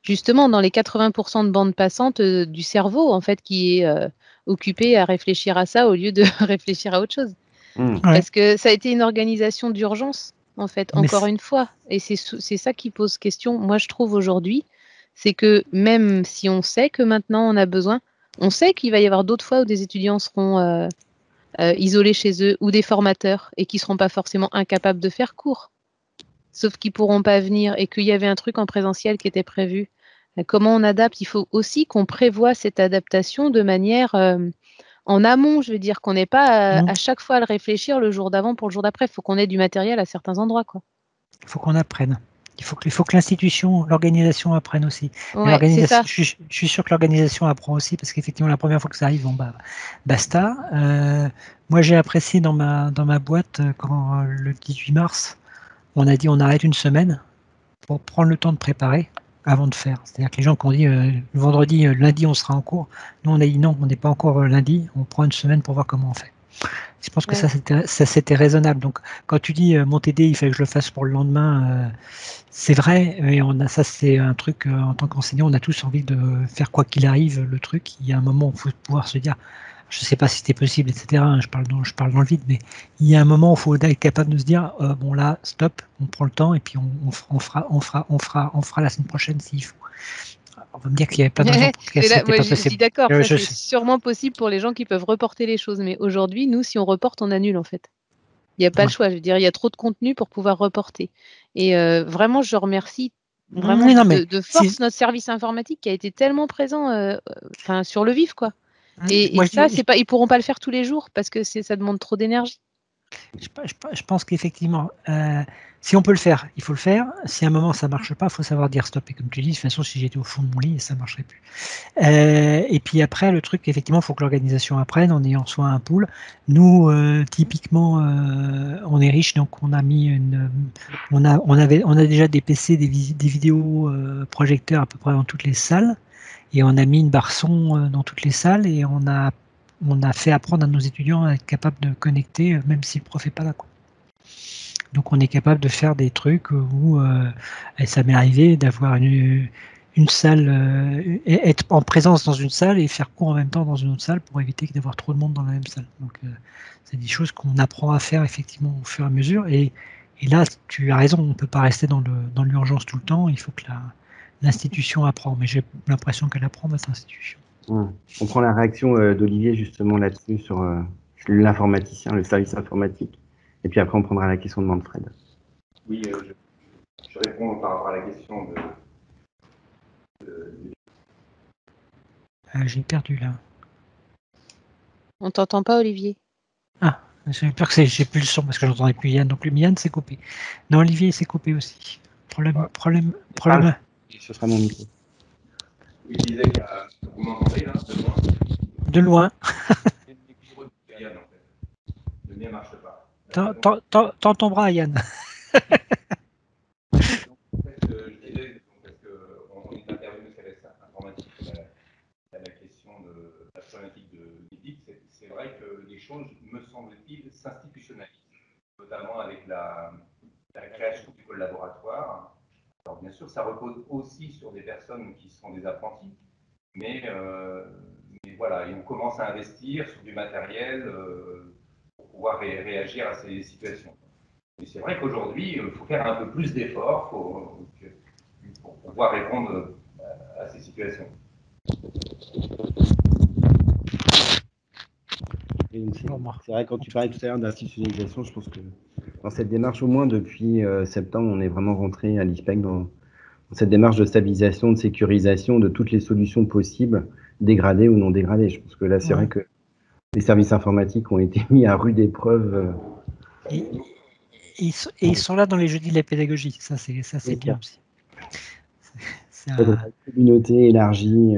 justement dans les 80% de bande passante du cerveau, en fait, qui est occupé à réfléchir à ça au lieu de réfléchir à autre chose. Parce que ça a été une organisation d'urgence, en fait, encore une fois. Et c'est ça qui pose question, moi, je trouve, aujourd'hui. C'est que même si on sait que maintenant on a besoin, on sait qu'il va y avoir d'autres fois où des étudiants seront isolés chez eux ou des formateurs et qui ne seront pas forcément incapables de faire cours, sauf qu'ils ne pourront pas venir et qu'il y avait un truc en présentiel qui était prévu. Comment on adapte? Il faut aussi qu'on prévoie cette adaptation de manière en amont, je veux dire, qu'on n'ait pas à chaque fois à le réfléchir le jour d'avant pour le jour d'après. Il faut qu'on ait du matériel à certains endroits, quoi. Il faut qu'on apprenne. Il faut que l'institution, l'organisation apprenne aussi. Ouais, c'est ça. Je suis sûr que l'organisation apprend aussi, parce qu'effectivement, la première fois que ça arrive, bon, bah, basta. Moi, j'ai apprécié dans ma boîte, quand le 18 mars, on a dit on arrête une semaine pour prendre le temps de préparer avant de faire. C'est-à-dire que les gens qui ont dit le vendredi, lundi, on sera en cours. Nous, on a dit non, on n'est pas encore lundi, on prend une semaine pour voir comment on fait. Je pense que ça c'était raisonnable. Donc, quand tu dis mon TD, il fallait que je le fasse pour le lendemain, c'est vrai. Et ça, c'est un truc, en tant qu'enseignant, on a tous envie de faire quoi qu'il arrive le truc. Il y a un moment où il faut pouvoir se dire, je ne sais pas si c'était possible, etc. Je parle dans le vide, mais il y a un moment où il faut être capable de se dire, bon là, stop, on prend le temps et puis on fera la semaine prochaine s'il faut. On va me dire qu'il y avait plein de raisons pour lesquelles c'était pas possible. Je suis d'accord, c'est sûrement possible pour les gens qui peuvent reporter les choses, mais aujourd'hui, nous, si on reporte, on annule en fait. Il n'y a pas le choix, je veux dire, il y a trop de contenu pour pouvoir reporter. Et vraiment, je remercie vraiment de force notre service informatique qui a été tellement présent sur le vif, quoi. Et ça, ils ne pourront pas le faire tous les jours parce que ça demande trop d'énergie. Je pense qu'effectivement, si on peut le faire, il faut le faire. Si à un moment ça ne marche pas, il faut savoir dire stop. Et comme tu dis, de toute façon, si j'étais au fond de mon lit, ça ne marcherait plus. Et puis après, le truc, effectivement, il faut que l'organisation apprenne en ayant soit un pool. Nous, typiquement, on est riche, donc on a mis on a déjà des PC, des vidéos projecteurs à peu près dans toutes les salles. Et on a mis une barre son dans toutes les salles et on a fait apprendre à nos étudiants à être capables de connecter, même si le prof n'est pas là, quoi. Donc on est capable de faire des trucs où, et ça m'est arrivé d'avoir une salle, être en présence dans une salle et faire cours en même temps dans une autre salle pour éviter d'avoir trop de monde dans la même salle. Donc c'est des choses qu'on apprend à faire effectivement au fur et à mesure. Et là, tu as raison, on ne peut pas rester dans l'urgence tout le temps, il faut que l'institution apprend. Mais j'ai l'impression qu'elle apprend, cette institution. On prend la réaction d'Olivier justement là-dessus sur l'informaticien, le service informatique. Et puis après, on prendra la question de Manfred. Oui, je réponds par rapport à la question J'ai perdu là. On t'entend pas, Olivier? Ah, j'ai peur que j'ai plus le son parce que j'entendais plus Yann. Donc Yann s'est coupé. Non, Olivier s'est coupé aussi. Problème. Ce sera mon micro. Oui, je disais que vous m'entendez là, de loin? De loin. Le mien ne marche pas. Tends ton bras, Yann. En fait, je disais, parce qu'on est intervenu sur l'informatique, la question de la problématique de l'éthique, c'est vrai que les choses, me semble-t-il, s'institutionnalisent, notamment avec la création du pôle laboratoire. Alors bien sûr, ça repose aussi sur des personnes qui sont des apprentis, mais voilà, et on commence à investir sur du matériel pour pouvoir réagir à ces situations. Et c'est vrai qu'aujourd'hui, il faut faire un peu plus d'efforts pour pouvoir répondre à ces situations. C'est vrai, quand tu parlais tout à l'heure d'institutionnalisation, je pense que dans cette démarche, au moins depuis septembre, on est vraiment rentré à l'ISPEC dans cette démarche de stabilisation, de sécurisation de toutes les solutions possibles, dégradées ou non dégradées. Je pense que là, c'est vrai que les services informatiques ont été mis à rude épreuve. Et ils sont là dans les jeudis de la pédagogie. Ça, c'est bien aussi. La communauté élargie.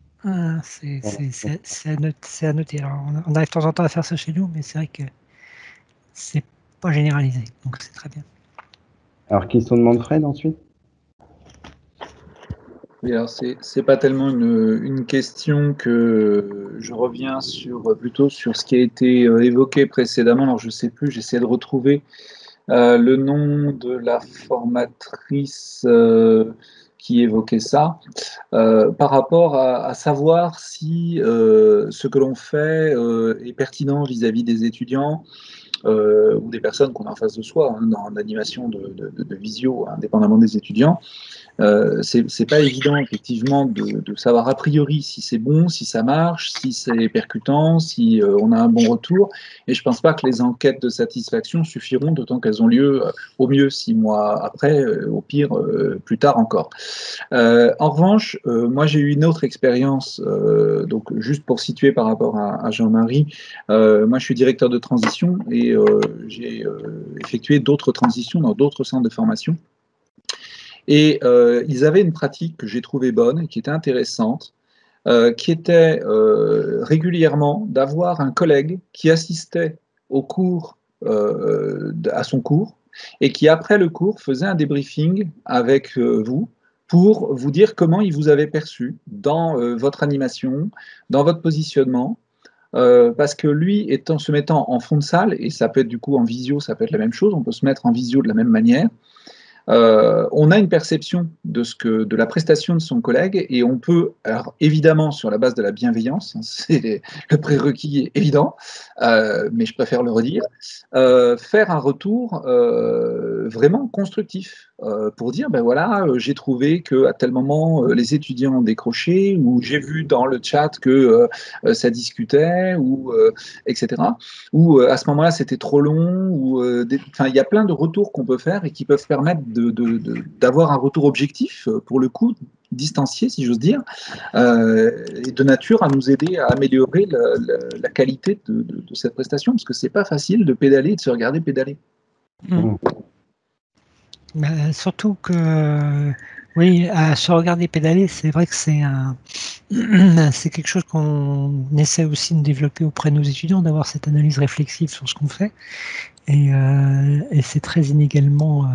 C'est à noter. Alors, on arrive de temps en temps à faire ça chez nous, mais c'est vrai que c'est pas généralisé. Donc c'est très bien. Alors, question de Manfred ensuite. Oui, alors c'est pas tellement une question que je reviens plutôt sur ce qui a été évoqué précédemment. Alors je sais plus, j'essaie de retrouver le nom de la formatrice qui évoquait ça, par rapport à savoir si ce que l'on fait est pertinent vis-à-vis des étudiants ou des personnes qu'on a en face de soi, hein, dans l'animation de visio, indépendamment des étudiants. C'est pas évident effectivement de savoir a priori si c'est bon, si ça marche, si c'est percutant, si on a un bon retour. Et je pense pas que les enquêtes de satisfaction suffiront, d'autant qu'elles ont lieu au mieux 6 mois après, au pire plus tard encore. En revanche, moi j'ai eu une autre expérience, donc juste pour situer par rapport à Jean-Marie, moi je suis directeur de transition et j'ai effectué d'autres transitions dans d'autres centres de formation. Et ils avaient une pratique que j'ai trouvée bonne et qui était intéressante, qui était régulièrement d'avoir un collègue qui assistait au cours, à son cours, et qui après le cours faisait un débriefing avec vous pour vous dire comment il vous avait perçu dans votre animation, dans votre positionnement, parce que lui, se mettant en fond de salle, et ça peut être du coup en visio, ça peut être la même chose, on peut se mettre en visio de la même manière, on a une perception de la prestation de son collègue et on peut, alors évidemment sur la base de la bienveillance, c'est le prérequis évident, mais je préfère le redire, faire un retour vraiment constructif pour dire, ben voilà, j'ai trouvé qu'à tel moment les étudiants ont décroché, ou j'ai vu dans le chat que ça discutait, ou etc. Ou à ce moment-là c'était trop long, ou il y a plein de retours qu'on peut faire et qui peuvent permettre d'avoir un retour objectif, pour le coup, distancié, si j'ose dire, et de nature à nous aider à améliorer la qualité de cette prestation, parce que c'est pas facile de pédaler et de se regarder pédaler. Bah, surtout que, oui, à se regarder pédaler, c'est vrai que c'est quelque chose qu'on essaie aussi de développer auprès de nos étudiants, d'avoir cette analyse réflexive sur ce qu'on fait, et c'est très inégalement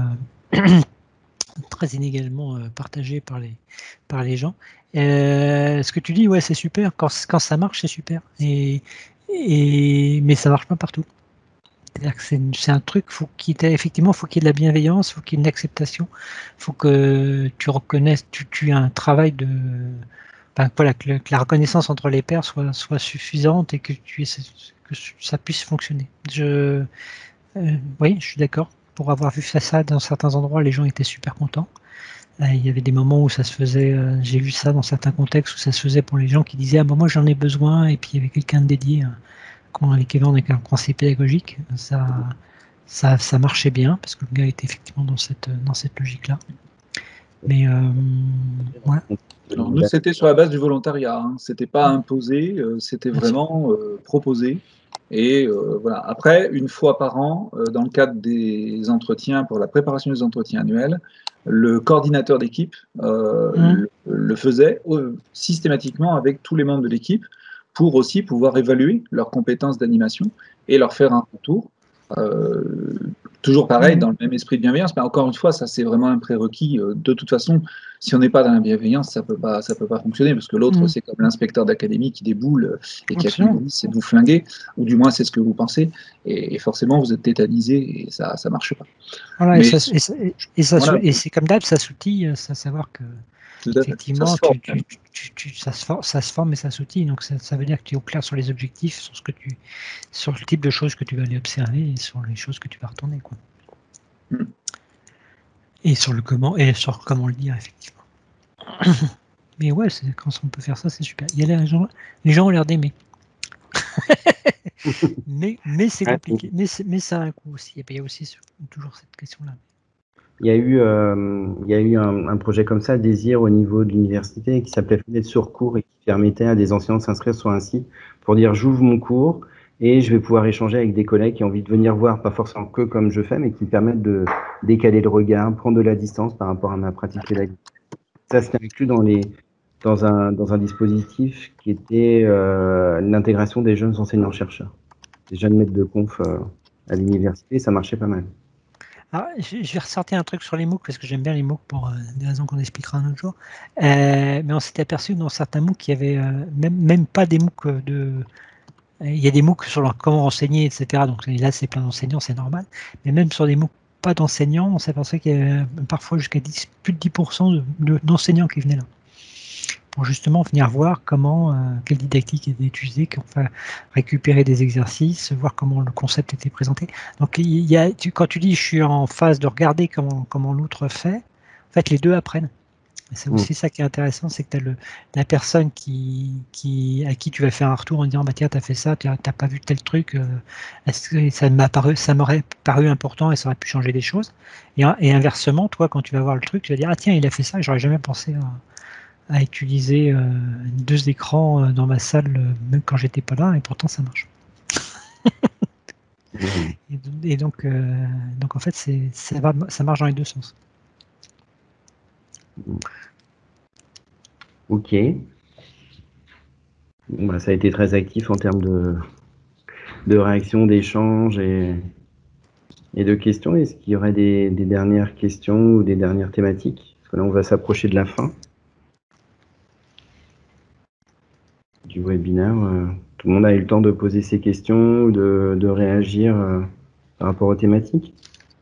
partagé par les gens. Ce que tu dis, ouais, c'est super. Quand ça marche, c'est super. Mais ça marche pas partout. C'est-à-dire que c'est un truc, faut qu'il y ait de la bienveillance, faut qu'il y ait une acceptation, faut que tu reconnaisses, tu as un travail voilà, que la reconnaissance entre les pairs soit suffisante et que ça puisse fonctionner. Oui, je suis d'accord. Pour avoir vu ça dans certains endroits, les gens étaient super contents. Il y avait des moments où ça se faisait, j'ai vu ça dans certains contextes où ça se faisait pour les gens qui disaient ah ben moi j'en ai besoin, et puis il y avait quelqu'un de dédié, quand l'équivalent avec un conseil pédagogique, ça marchait bien parce que le gars était effectivement dans cette logique-là. Mais ouais. Alors, nous, c'était sur la base du volontariat, hein. C'était pas imposé, c'était vraiment proposé. Et voilà. Après, une fois par an, dans le cadre des entretiens, pour la préparation des entretiens annuels, le coordinateur d'équipe le faisait systématiquement avec tous les membres de l'équipe pour aussi pouvoir évaluer leurs compétences d'animation et leur faire un retour. Toujours pareil, dans le même esprit de bienveillance, mais encore une fois, ça c'est vraiment un prérequis. De toute façon, si on n'est pas dans la bienveillance, ça peut pas fonctionner, parce que l'autre, c'est comme l'inspecteur d'académie qui déboule et qui a fini, c'est de vous flinguer, ou du moins c'est ce que vous pensez, et forcément vous êtes tétanisé et ça marche pas. Voilà, mais, et c'est comme d'hab, ça s'outille, à savoir que effectivement, ça se forme et ça s'outille. Donc ça veut dire que tu es au clair sur les objectifs, sur le type de choses que tu vas aller observer et sur les choses que tu vas retourner, quoi. Et sur comment le dire, effectivement. Mais ouais, quand on peut faire ça, c'est super. Les gens ont l'air d'aimer. mais c'est compliqué. Mais ça a un coût aussi. Et puis il y a aussi toujours cette question-là. Il y a eu un projet comme ça, Désir, au niveau de l'université, qui s'appelait Fenêtre sur cours et qui permettait à des enseignants de s'inscrire sur un site pour dire j'ouvre mon cours et je vais pouvoir échanger avec des collègues qui ont envie de venir voir, pas forcément que comme je fais, mais qui permettent de décaler le regard, prendre de la distance par rapport à ma pratique pédagogique. Ça, c'était inclus dans un dispositif qui était l'intégration des jeunes enseignants-chercheurs, des jeunes maîtres de conf à l'université, ça marchait pas mal. Alors, je vais ressortir un truc sur les MOOC parce que j'aime bien les MOOC pour des raisons qu'on expliquera un autre jour. Mais on s'était aperçu dans certains MOOC qu'il y avait même pas des MOOC il y a des MOOC sur comment enseigner, etc. Donc là, c'est plein d'enseignants, c'est normal. Mais même sur des MOOC pas d'enseignants, on s'aperçoit qu'il y a parfois jusqu'à plus de 10% d'enseignants qui venaient là, pour justement venir voir quelle didactique était utilisée, enfin, récupérer des exercices, voir comment le concept était présenté. Donc quand tu dis je suis en phase de regarder comment l'autre fait, en fait les deux apprennent. C'est aussi ça qui est intéressant, c'est que tu as la personne à qui tu vas faire un retour en disant bah tiens, tu as fait ça, tu n'as pas vu tel truc, ça m'aurait paru important et ça aurait pu changer des choses. Et inversement, toi, quand tu vas voir le truc, tu vas dire ah tiens, il a fait ça, j'aurais jamais pensé à utiliser 2 écrans dans ma salle, même quand j'étais pas là, et pourtant ça marche. Et donc en fait, ça marche dans les deux sens. Ok. Bon, bah, ça a été très actif en termes de réaction, d'échange et de questions. Est-ce qu'il y aurait des dernières questions ou des dernières thématiques? Parce que là, on va s'approcher de la fin du webinaire. Tout le monde a eu le temps de poser ses questions ou de réagir par rapport aux thématiques?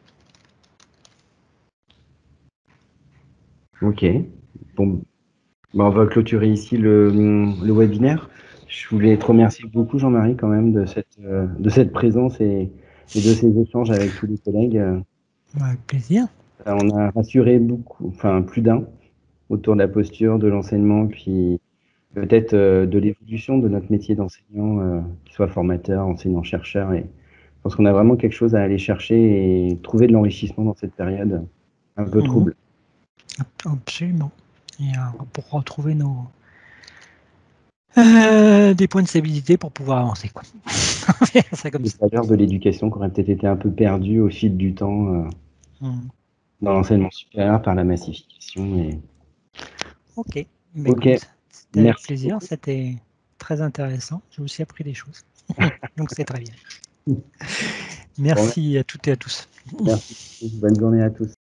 Ok. Bon, bah, on va clôturer ici le webinaire. Je voulais te remercier beaucoup, Jean-Marie, quand même, de cette présence et de ces échanges avec tous les collègues. Avec plaisir. On a rassuré beaucoup, enfin plus d'un, autour de la posture, de l'enseignement, puis peut-être de l'évolution de notre métier d'enseignant, qu'il soit formateur, enseignant-chercheur. Et je pense qu'on a vraiment quelque chose à aller chercher et trouver de l'enrichissement dans cette période un peu trouble. Absolument. Et pour retrouver des points de stabilité pour pouvoir avancer, quoi. Ça comme Les ça. valeurs de l'éducation qui auraient peut-être été un peu perdues au fil du temps dans l'enseignement supérieur par la massification. Ok. Mais ok. écoute, c'était avec plaisir, beaucoup. c'était très intéressant. J'ai aussi appris des choses. Donc c'est très bien. Merci à toutes et à tous. Merci. Bonne journée à tous.